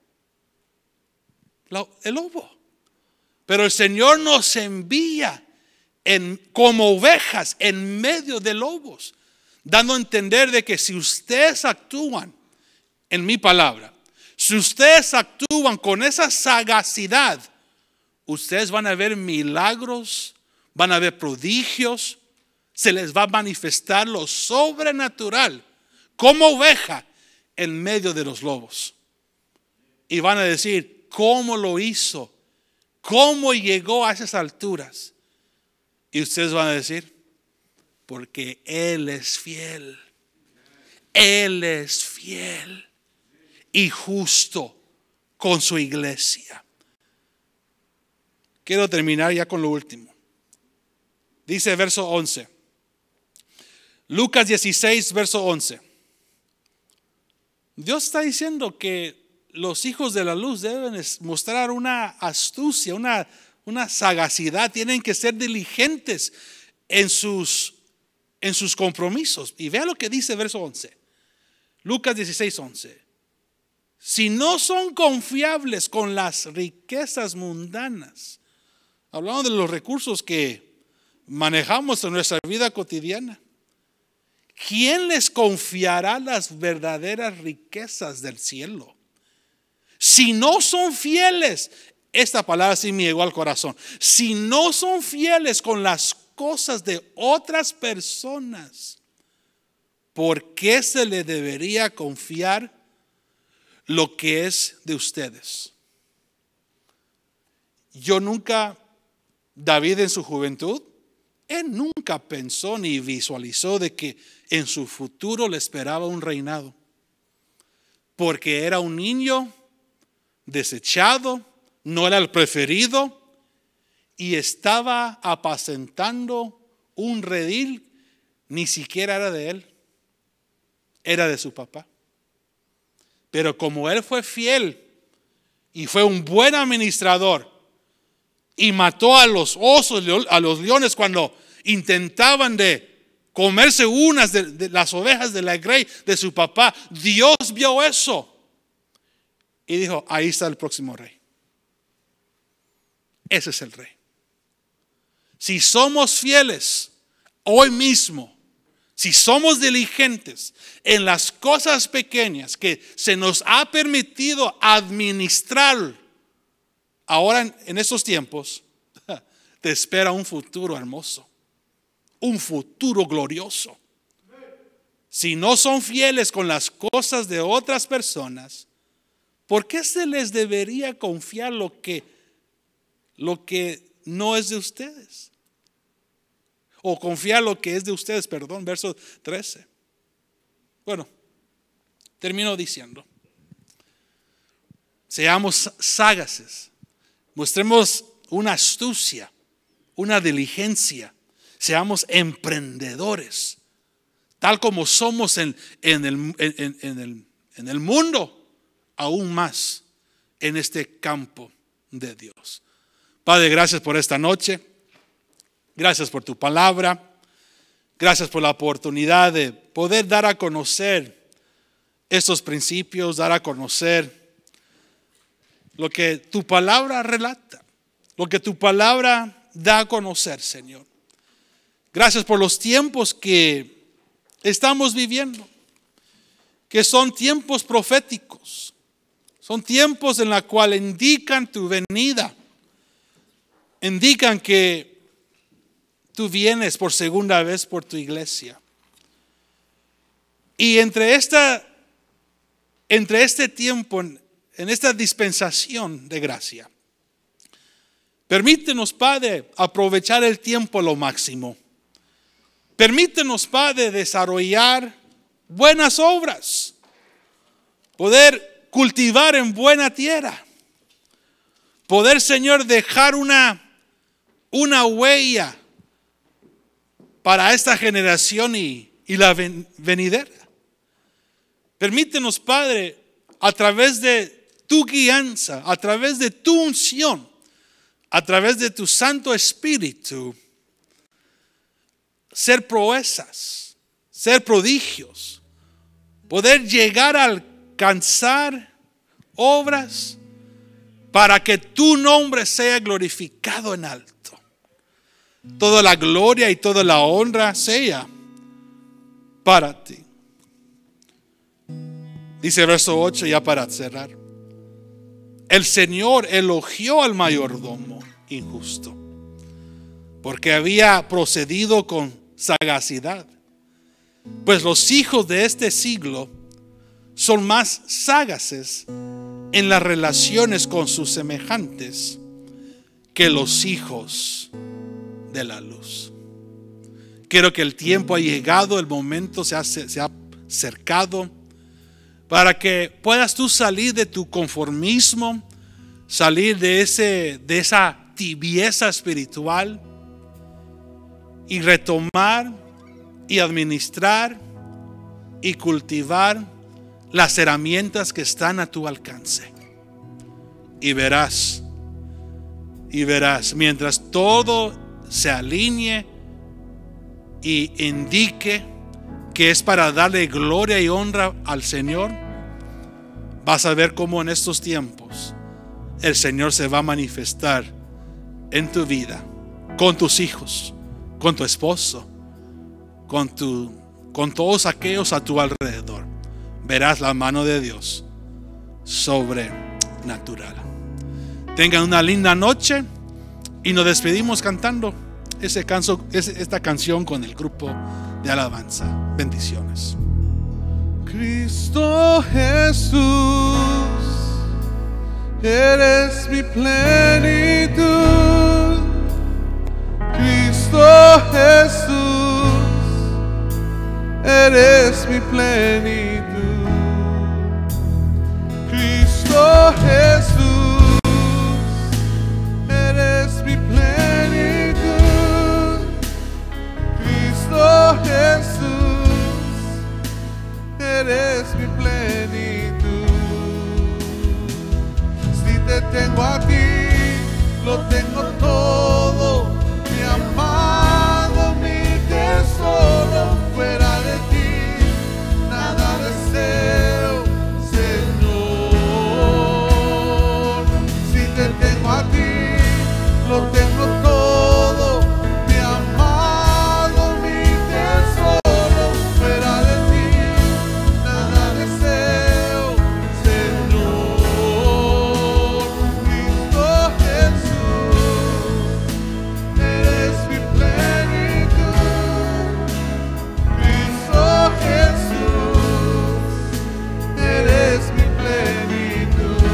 [SPEAKER 3] El lobo. Pero el Señor nos envía como ovejas en medio de lobos, dando a entender de que si ustedes actúan en mi palabra, si ustedes actúan con esa sagacidad, ustedes van a ver milagros, van a ver prodigios, se les va a manifestar lo sobrenatural como oveja en medio de los lobos. Y van a decir, ¿cómo lo hizo? ¿Cómo llegó a esas alturas? Y ustedes van a decir, porque Él es fiel. Él es fiel y justo con su iglesia. Quiero terminar ya con lo último. Dice verso 11. Lucas 16, verso 11. Dios está diciendo que los hijos de la luz deben mostrar una astucia, una sagacidad. Tienen que ser diligentes en sus compromisos. Y vea lo que dice verso 11. Lucas 16, 11. Si no son confiables con las riquezas mundanas, hablando de los recursos que manejamos en nuestra vida cotidiana, ¿quién les confiará las verdaderas riquezas del cielo? Si no son fieles, esta palabra sí me llegó al corazón. Si no son fieles con las cosas de otras personas, ¿por qué se le debería confiar lo que es de ustedes? David en su juventud, él nunca pensó ni visualizó de que en su futuro le esperaba un reinado, porque era un niño desechado, no era el preferido y estaba apacentando un redil, ni siquiera era de él, era de su papá. Pero como él fue fiel y fue un buen administrador y mató a los osos, a los leones cuando intentaban de comerse unas de las ovejas de la grey de su papá, Dios vio eso y dijo, ahí está el próximo rey. Ese es el rey. Si somos fieles hoy mismo, si somos diligentes en las cosas pequeñas que se nos ha permitido administrar, ahora en estos tiempos, te espera un futuro hermoso, un futuro glorioso. Si no son fieles con las cosas de otras personas, ¿por qué se les debería confiar lo que no es de ustedes? O confiar lo que es de ustedes, perdón, verso 13. Bueno, termino diciendo, seamos sagaces, mostremos una astucia, una diligencia, seamos emprendedores, tal como somos en el mundo, aún más en este campo de Dios. Padre, gracias por esta noche. Gracias por tu palabra. Gracias por la oportunidad de poder dar a conocer estos principios, dar a conocer lo que tu palabra relata, lo que tu palabra da a conocer, Señor. Gracias por los tiempos que estamos viviendo, que son tiempos proféticos, son tiempos en los cuales indican tu venida, indican que tú vienes por segunda vez por tu iglesia. Y entre este tiempo, en esta dispensación de gracia, permítenos, Padre, aprovechar el tiempo a lo máximo. Permítenos, Padre, desarrollar buenas obras, poder cultivar en buena tierra, poder, Señor, dejar una huella para esta generación y la venidera. Permítenos, Padre, a través de tu guianza, a través de tu unción, a través de tu Santo Espíritu, ser proezas, ser prodigios, poder llegar a alcanzar obras para que tu nombre sea glorificado en alto. Toda la gloria y toda la honra sea para ti. Dice verso 8, ya para cerrar. El Señor elogió al mayordomo injusto, porque había procedido con sagacidad. Pues los hijos de este siglo son más sagaces en las relaciones con sus semejantes que los hijos de la luz. Quiero que el tiempo ha llegado, el momento se ha acercado para que puedas tú salir de tu conformismo, salir de esa tibieza espiritual y retomar y administrar y cultivar las herramientas que están a tu alcance. Y verás, mientras todo se alinee y indique que es para darle gloria y honra al Señor, vas a ver cómo en estos tiempos el Señor se va a manifestar en tu vida, con tus hijos, con tu esposo, con tu con todos aquellos a tu alrededor, verás la mano de Dios sobrenatural. Tengan una linda noche y nos despedimos cantando esta canción con el grupo de alabanza. Bendiciones.
[SPEAKER 1] Cristo Jesús, eres mi plenitud. Cristo Jesús, eres mi plenitud. Cristo Jesús, eres mi plenitud. Cristo Jesús, eres mi plenitud. Si te tengo a ti, lo tengo todo. Mi amado, mi tesoro, fuera de ti nada deseo, Señor. Si te tengo a ti, lo tengo todo. Mi amado, mi tesoro, fuera de ti nada deseo, Señor. Cristo Jesús, eres mi plenitud. Cristo Jesús, eres mi plenitud.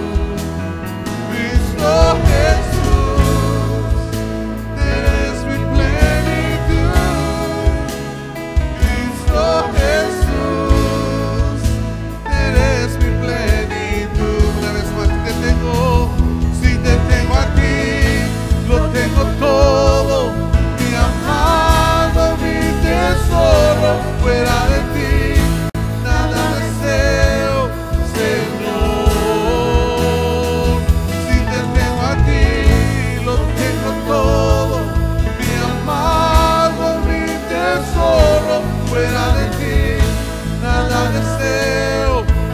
[SPEAKER 1] Cristo Jesús, eres mi plenitud. Cristo Jesús, eres mi plenitud. Una vez más, si te tengo a ti, lo tengo todo. Mi amado, mi tesoro, fuera de ti nada deseo, Señor. Si te tengo a ti, lo tengo todo. Mi amado, mi tesoro, fuera de ti nada deseo,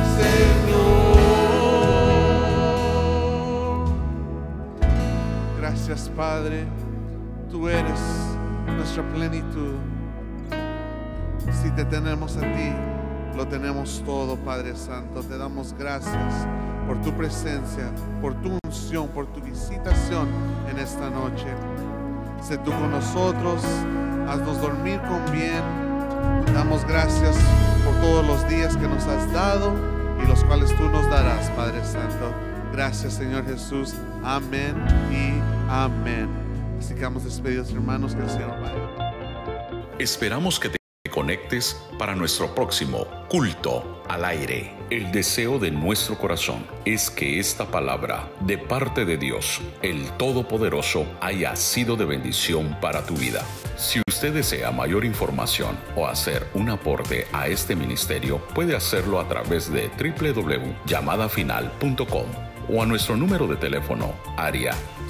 [SPEAKER 1] Señor. Gracias, Padre. Tú eres nuestra plenitud. Si te tenemos a ti, lo tenemos todo, Padre Santo. Te damos gracias por tu presencia, por tu unción, por tu visitación en esta noche. Sé tú con nosotros, haznos dormir con bien. Damos gracias por todos los días que nos has dado y los cuales tú nos darás, Padre Santo. Gracias, Señor Jesús. Amén y amén. Así que vamos despedidos, hermanos. Que el Señor vaya.
[SPEAKER 4] Esperamos que te conectes para nuestro próximo culto al aire. El deseo de nuestro corazón es que esta palabra de parte de Dios, el Todopoderoso, haya sido de bendición para tu vida. Si usted desea mayor información o hacer un aporte a este ministerio, puede hacerlo a través de www.llamadafinal.com o a nuestro número de teléfono área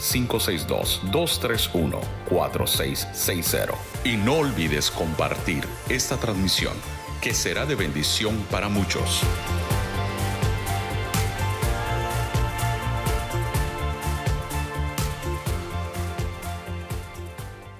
[SPEAKER 4] 562-231-4660. Y no olvides compartir esta transmisión, que será de bendición para muchos.